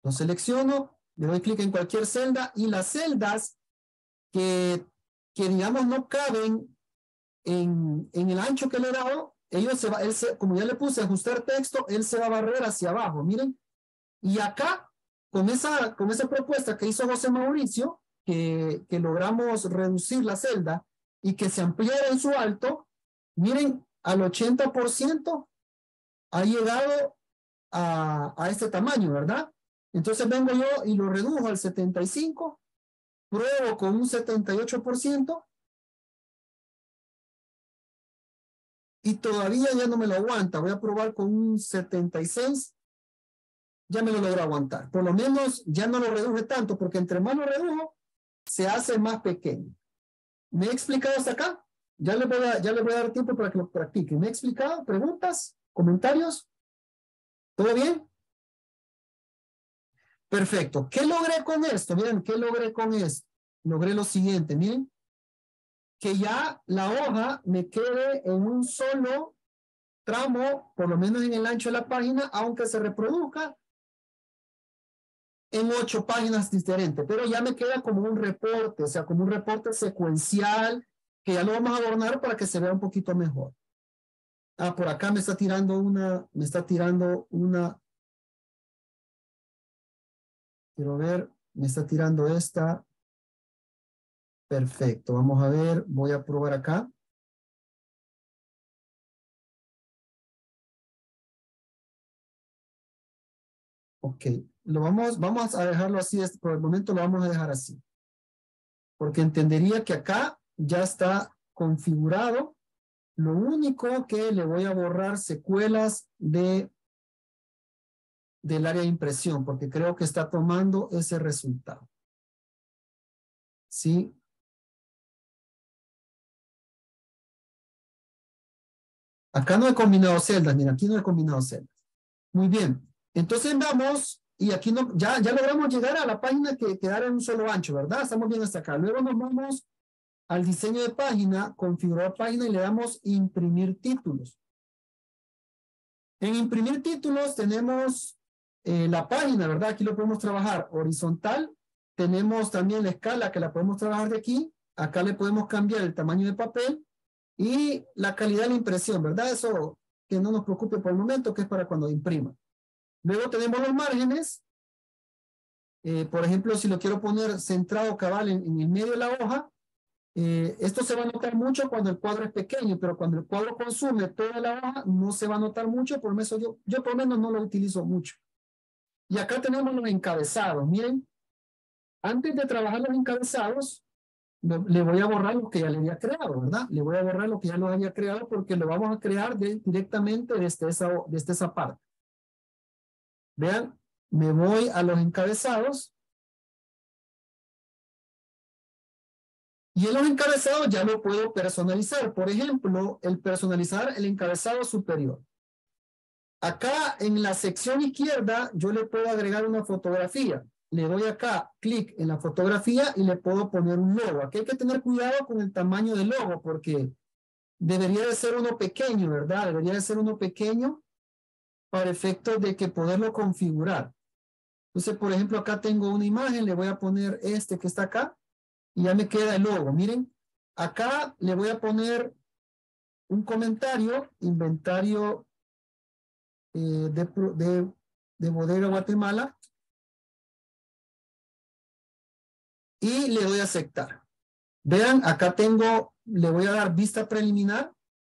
Lo selecciono, le doy clic en cualquier celda y las celdas que digamos no caben en el ancho que le he dado, como ya le puse ajustar texto, él se va a barrer hacia abajo, miren. Y acá, con esa propuesta que hizo José Mauricio, que logramos reducir la celda y que se ampliara en su alto, miren, al 80% ha llegado a este tamaño, ¿verdad? Entonces vengo yo y lo redujo al 75%, pruebo con un 78%, y todavía ya no me lo aguanta. Voy a probar con un 76%, ya me lo logro aguantar. Por lo menos ya no lo reduje tanto, porque entre más lo redujo, se hace más pequeño. ¿Me he explicado hasta acá? Ya le voy a dar tiempo para que lo practiquen. ¿Me he explicado? ¿Preguntas? ¿Comentarios? ¿Todo bien? Perfecto. ¿Qué logré con esto? Miren, ¿qué logré con esto? Logré lo siguiente, miren. Que ya la hoja me quede en un solo tramo, por lo menos en el ancho de la página, aunque se reproduzca en 8 páginas diferentes, pero ya me queda como un reporte, o sea, como un reporte secuencial, que ya lo vamos a adornar para que se vea un poquito mejor. Ah, por acá me está tirando una, quiero ver, me está tirando esta. Perfecto, vamos a ver, voy a probar acá. Ok, vamos a dejarlo así, por el momento lo vamos a dejar así. Porque entendería que acá ya está configurado. Lo único que le voy a borrar secuelas del área de impresión, porque creo que está tomando ese resultado. ¿Sí? Acá no he combinado celdas, mira, aquí no he combinado celdas. Muy bien. Entonces vamos, y aquí ya logramos llegar a la página que quedara en un solo ancho, ¿verdad? Estamos bien hasta acá. Luego nos vamos al diseño de página, configurar página y le damos imprimir títulos. En imprimir títulos tenemos la página, ¿verdad? Aquí lo podemos trabajar horizontal. Tenemos también la escala que la podemos trabajar de aquí. Acá le podemos cambiar el tamaño de papel y la calidad de la impresión, ¿verdad? Eso que no nos preocupe por el momento, que es para cuando imprima. Luego tenemos los márgenes. Por ejemplo, si lo quiero poner centrado cabal en el medio de la hoja, esto se va a notar mucho cuando el cuadro es pequeño, pero cuando el cuadro consume toda la hoja, no se va a notar mucho, por eso yo por lo menos no lo utilizo mucho. Y acá tenemos los encabezados. Miren, antes de trabajar los encabezados, le voy a borrar lo que ya le había creado, ¿verdad? Le voy a borrar lo que ya lo había creado porque lo vamos a crear directamente desde esa parte. Vean, me voy a los encabezados. Y en los encabezados ya lo puedo personalizar. Por ejemplo, el personalizar el encabezado superior. Acá en la sección izquierda yo le puedo agregar una fotografía. Le doy acá clic en la fotografía y le puedo poner un logo. Aquí hay que tener cuidado con el tamaño del logo porque debería de ser uno pequeño, ¿verdad? Debería de ser uno pequeño para efectos de que poderlo configurar. Entonces, por ejemplo, acá tengo una imagen, le voy a poner este que está acá y ya me queda el logo. Miren, acá le voy a poner un comentario, inventario de Bodega Guatemala, y le doy a aceptar. Vean, acá le voy a dar vista preliminar.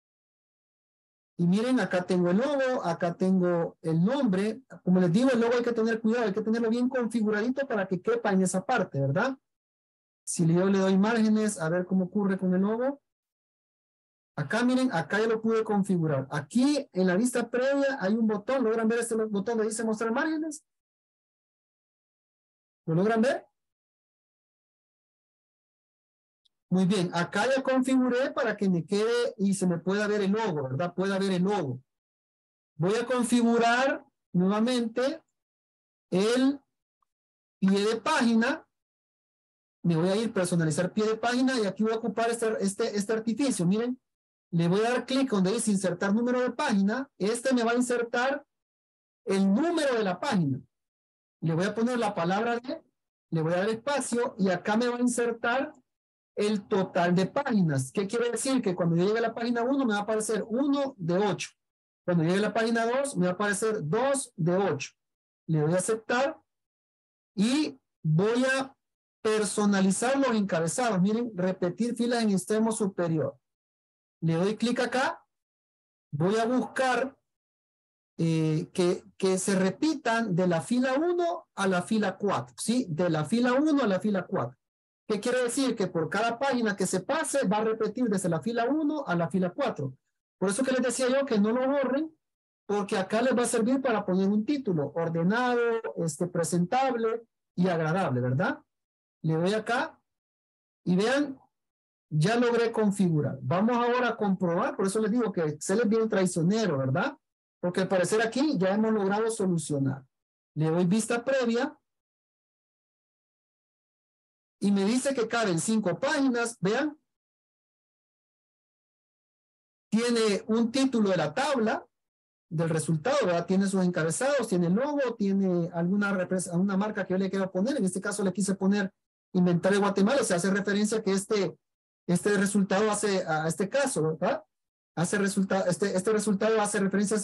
Y miren, acá tengo el logo, acá tengo el nombre. Como les digo, el logo hay que tener cuidado, hay que tenerlo bien configuradito para que quepa en esa parte, ¿verdad? Si yo le doy márgenes, a ver cómo ocurre con el logo. Acá miren, acá ya lo pude configurar. Aquí en la vista previa hay un botón, ¿logran ver este botón donde dice mostrar márgenes? ¿Lo logran ver? Muy bien, acá ya configuré para que me quede y se me pueda ver el logo, ¿verdad? Pueda ver el logo. Voy a configurar nuevamente el pie de página. Me voy a ir a personalizar pie de página y aquí voy a ocupar este artificio. Miren, le voy a dar clic donde dice insertar número de página. Este me va a insertar el número de la página. le voy a poner la palabra de, le voy a dar espacio y acá me va a insertar el total de páginas. ¿Qué quiere decir? Que cuando yo llegue a la página 1 me va a aparecer 1 de 8. Cuando llegue a la página 2 me va a aparecer 2 de 8. Le doy a aceptar y voy a personalizar los encabezados. Miren, repetir filas en extremo superior. Le doy clic acá. Voy a buscar que se repitan de la fila 1 a la fila 4. ¿Sí? De la fila 1 a la fila 4. ¿Qué quiere decir? Que por cada página que se pase va a repetir desde la fila 1 a la fila 4. Por eso que les decía yo que no lo borren, porque acá les va a servir para poner un título ordenado, presentable y agradable, ¿verdad? Le doy acá y vean, ya logré configurar. Vamos ahora a comprobar, por eso les digo que Excel es bien traicionero, ¿verdad? Porque al parecer aquí ya hemos logrado solucionar. Le doy vista previa y me dice que caben 5 páginas, vean. Tiene un título de la tabla del resultado, ¿verdad? Tiene sus encabezados, tiene el logo, tiene alguna marca que yo le quiero poner. En este caso le quise poner Inventario Guatemala, o sea, hace referencia que este resultado hace a este caso, ¿verdad? Hace este resultado hace referencia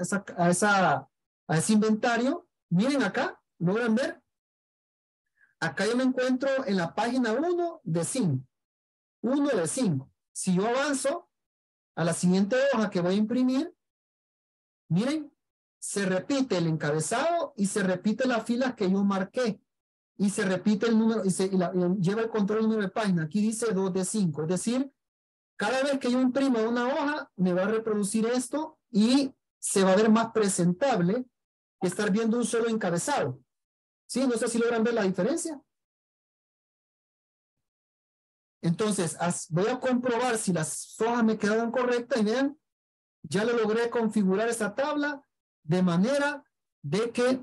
a ese inventario. Miren acá, ¿logran ver? Acá yo me encuentro en la página 1 de 5. 1 de 5. Si yo avanzo a la siguiente hoja que voy a imprimir, miren, se repite el encabezado y se repite las filas que yo marqué. Y se repite el número, y lleva el control número de página. Aquí dice 2 de 5. Es decir, cada vez que yo imprima una hoja, me va a reproducir esto y se va a ver más presentable que estar viendo un solo encabezado. ¿Sí? No sé si logran ver la diferencia. Entonces, voy a comprobar si las hojas me quedaron correctas y vean, ya lo logré configurar esta tabla de manera de que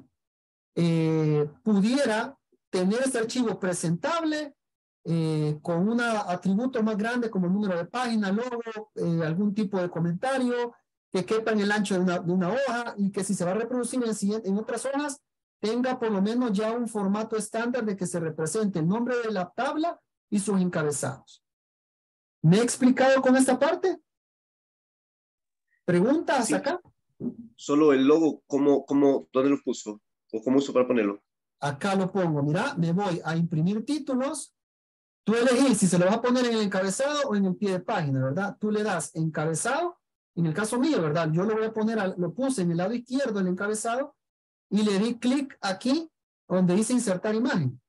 pudiera tener este archivo presentable con un atributo más grande como el número de página, logo, algún tipo de comentario que quepa en el ancho de una hoja y que si se va a reproducir en otras hojas tenga por lo menos ya un formato estándar de que se represente el nombre de la tabla y sus encabezados. ¿Me he explicado con esta parte? ¿Preguntas Sí. acá? Solo el logo, ¿dónde lo puso? ¿O cómo uso para ponerlo? Acá lo pongo, mira, me voy a imprimir títulos. Tú elegís si se lo vas a poner en el encabezado o en el pie de página, ¿verdad? Tú le das encabezado, en el caso mío, ¿verdad? Yo lo voy a poner, lo puse en el lado izquierdo del encabezado y le di clic aquí donde dice insertar imagen.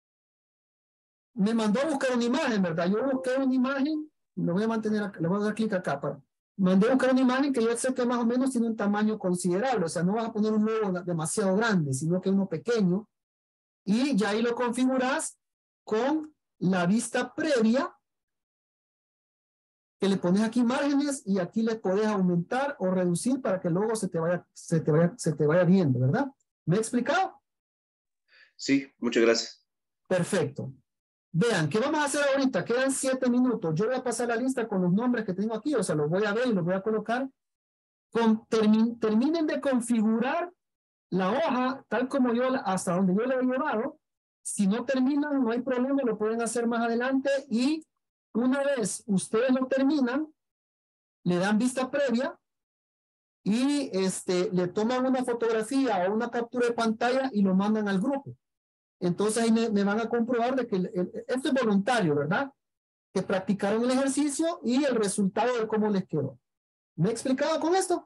Me mandó a buscar una imagen, ¿verdad? Yo busqué una imagen, lo voy a mantener acá, le voy a dar clic acá. Mandé a buscar una imagen que yo sé que más o menos tiene un tamaño considerable, o sea, no vas a poner un logo demasiado grande, sino que uno pequeño. Y ya ahí lo configuras con la vista previa, que le pones aquí márgenes y aquí le puedes aumentar o reducir para que luego se te vaya viendo, ¿verdad? ¿Me he explicado? Sí, muchas gracias. Perfecto. Vean, ¿qué vamos a hacer ahorita? Quedan 7 minutos. Yo voy a pasar la lista con los nombres que tengo aquí, o sea, los voy a ver y los voy a colocar. Terminen de configurar la hoja tal como yo, hasta donde yo la he llevado. Si no terminan, no hay problema, lo pueden hacer más adelante y una vez ustedes lo terminan, le dan vista previa y le toman una fotografía o una captura de pantalla y lo mandan al grupo. Entonces ahí me van a comprobar de que esto es voluntario, ¿verdad? Que practicaron el ejercicio y el resultado de cómo les quedó. ¿Me he explicado con esto?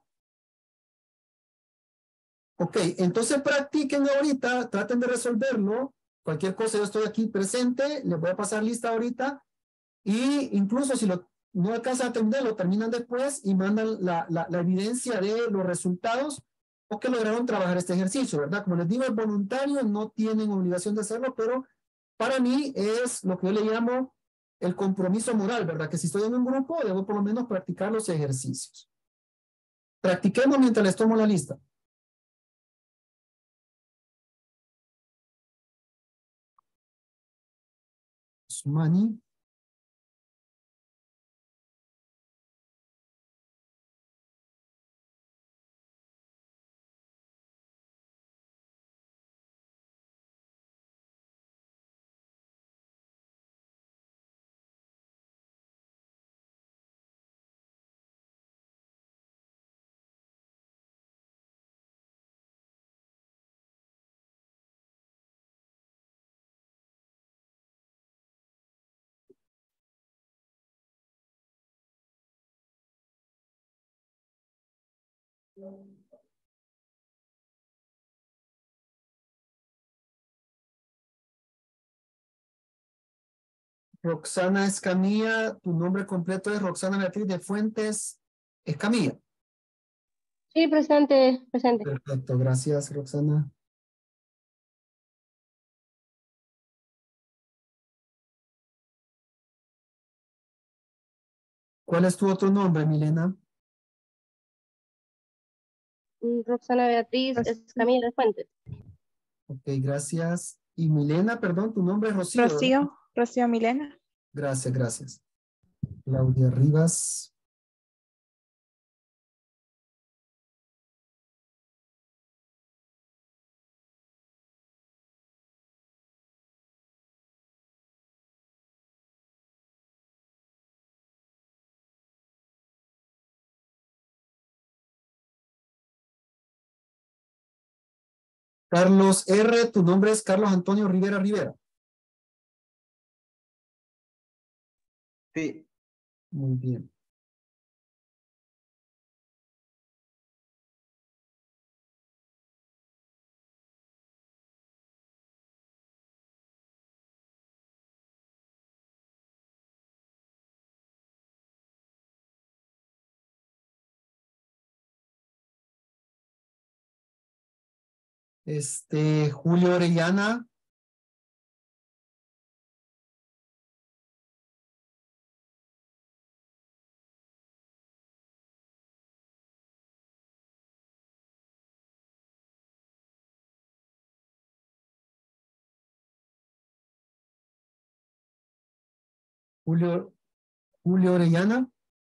Ok, entonces practiquen ahorita, traten de resolverlo. Cualquier cosa yo estoy aquí presente, les voy a pasar lista ahorita y incluso si no alcanzan a terminar, lo terminan después y mandan la evidencia de los resultados o que lograron trabajar este ejercicio, ¿verdad? Como les digo, es voluntario, no tienen obligación de hacerlo, pero para mí es lo que yo le llamo el compromiso moral, ¿verdad? Que si estoy en un grupo, debo por lo menos practicar los ejercicios. Practiquemos mientras les tomo la lista. Money. Roxana Escamilla, tu nombre completo es Roxana Beatriz de Fuentes Escamilla. Sí, presente, presente. Perfecto, gracias Roxana. ¿Cuál es tu otro nombre, Milena? Roxana Beatriz Escamilla de Fuentes. Ok, gracias. Y Milena, perdón, tu nombre es Rocío, ¿verdad? Rocío, Rocío Milena. Gracias, gracias. Claudia Rivas. Carlos R., tu nombre es Carlos Antonio Rivera Rivera. Sí. Muy bien. Julio Orellana. Julio Orellana.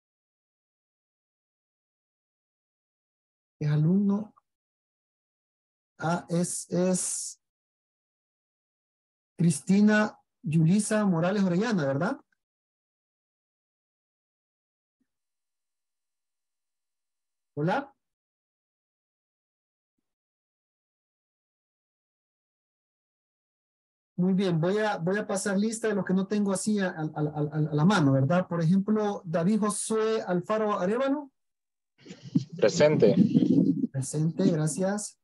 Es alumno. Ah, es Cristina Yulisa Morales Orellana, ¿verdad? Hola. Muy bien, voy a pasar lista de los que no tengo así a la mano, ¿verdad? Por ejemplo, David Josué Alfaro Arevalo. Presente. Presente, gracias.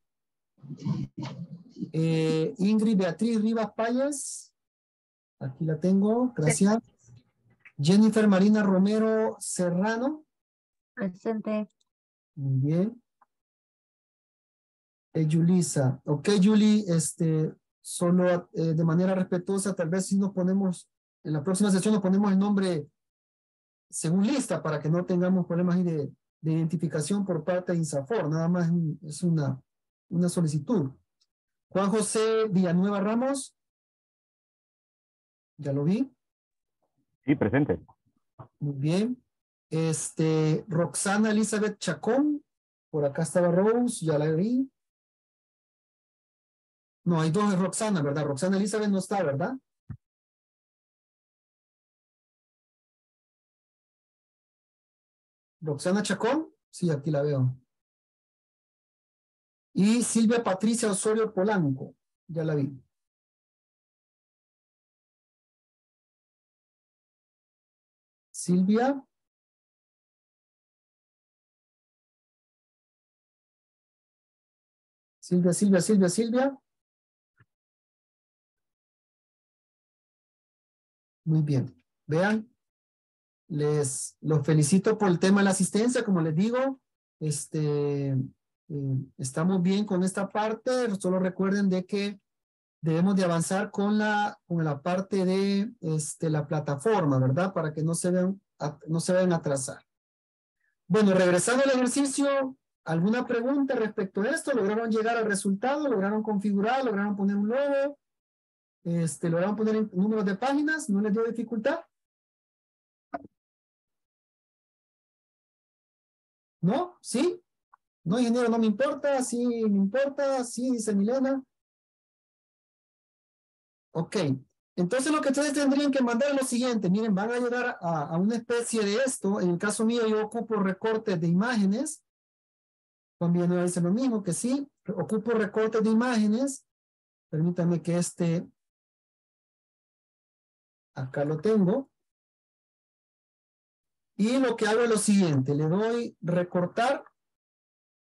Ingrid Beatriz Rivas Payas. Aquí la tengo, gracias. Jennifer Marina Romero Serrano. Presente. Muy bien. Yulisa. Ok, Julie, solo de manera respetuosa, tal vez si nos ponemos, en la próxima sesión nos ponemos el nombre según lista para que no tengamos problemas ahí de identificación por parte de INSAFOR. Nada más es una solicitud. Juan José Villanueva Ramos. Ya lo vi. Sí, presente. Muy bien. Roxana Elizabeth Chacón. Por acá estaba Rose, ya la vi. No, hay dos de Roxana, ¿verdad? Roxana Elizabeth no está, ¿verdad? Roxana Chacón. Sí, aquí la veo. Y Silvia Patricia Osorio Polanco. Ya la vi. Silvia. Silvia. Muy bien. Vean, los felicito por el tema de la asistencia. Como les digo, estamos bien con esta parte. Solo recuerden de que debemos de avanzar con la parte de la plataforma, ¿verdad? Para que no se vayan a atrasar. Bueno, regresando al ejercicio, ¿alguna pregunta respecto a esto? ¿Lograron llegar al resultado? ¿Lograron configurar? ¿Lograron poner un logo? ¿Lograron poner números de páginas? ¿No les dio dificultad? ¿No? ¿Sí? No, ingeniero, no me importa. Sí, me importa. Sí, dice Milena. Ok. Entonces lo que ustedes tendrían que mandar es lo siguiente. Miren, van a llegar a una especie de esto. En el caso mío yo ocupo recortes de imágenes. También me dice lo mismo, que sí. Ocupo recortes de imágenes. Permítanme que acá lo tengo. Y lo que hago es lo siguiente. Le doy recortar.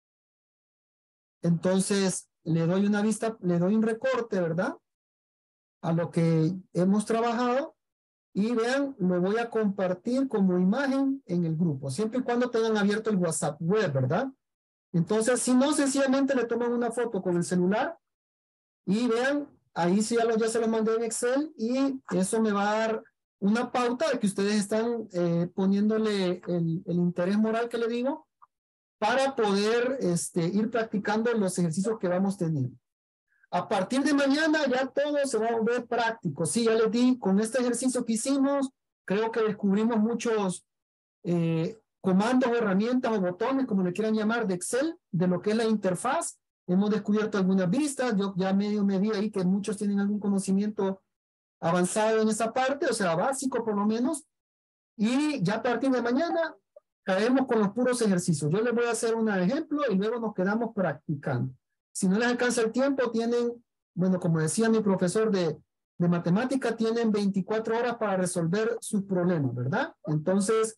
Entonces, le doy una vista, le doy un recorte, ¿verdad? A lo que hemos trabajado. Y vean, lo voy a compartir como imagen en el grupo, siempre y cuando tengan abierto el WhatsApp web, ¿verdad? Entonces, si no, sencillamente le toman una foto con el celular y vean, ahí sí ya se los mandé en Excel y eso me va a dar una pauta de que ustedes están poniéndole el interés moral que le digo para poder ir practicando los ejercicios que vamos teniendo. A partir de mañana ya todo se va a volver práctico. Sí, ya les di, con este ejercicio que hicimos, creo que descubrimos muchos comandos o herramientas o botones, como le quieran llamar, de Excel, de lo que es la interfaz. Hemos descubierto algunas vistas. Yo ya medio me vi ahí que muchos tienen algún conocimiento avanzado en esa parte, o sea, básico por lo menos. Y ya a partir de mañana caemos con los puros ejercicios. Yo les voy a hacer un ejemplo y luego nos quedamos practicando. Si no les alcanza el tiempo, tienen, bueno, como decía mi profesor de matemática, tienen 24 horas para resolver sus problemas, ¿verdad? Entonces,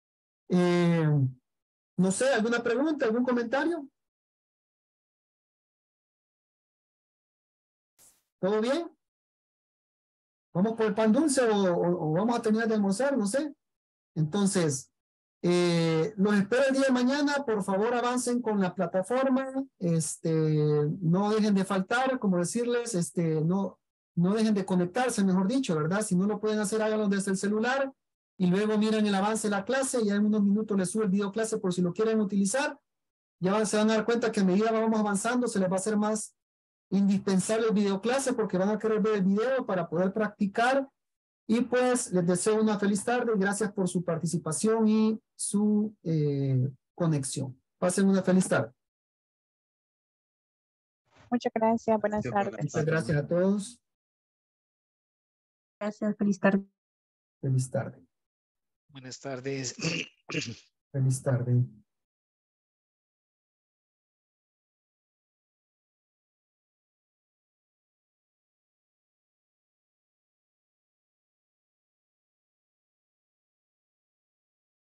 no sé, ¿alguna pregunta, algún comentario? ¿Todo bien? ¿Vamos por el pan dulce o vamos a terminar de almorzar? No sé. Entonces, los espero el día de mañana. Por favor, avancen con la plataforma. No dejen de faltar, como decirles, no dejen de conectarse, mejor dicho, ¿verdad? Si no lo pueden hacer, háganlo desde el celular y luego miren el avance de la clase. Ya en unos minutos les subo el video clase por si lo quieren utilizar. Ya se van a dar cuenta que a medida que vamos avanzando se les va a hacer más indispensable el video clase porque van a querer ver el video para poder practicar. Y pues les deseo una feliz tarde. Gracias por su participación y su conexión. Pasen una feliz tarde. Muchas gracias. Buenas tardes. Muchas gracias a todos. Gracias, feliz tarde. Feliz tarde. Buenas tardes. Feliz tarde.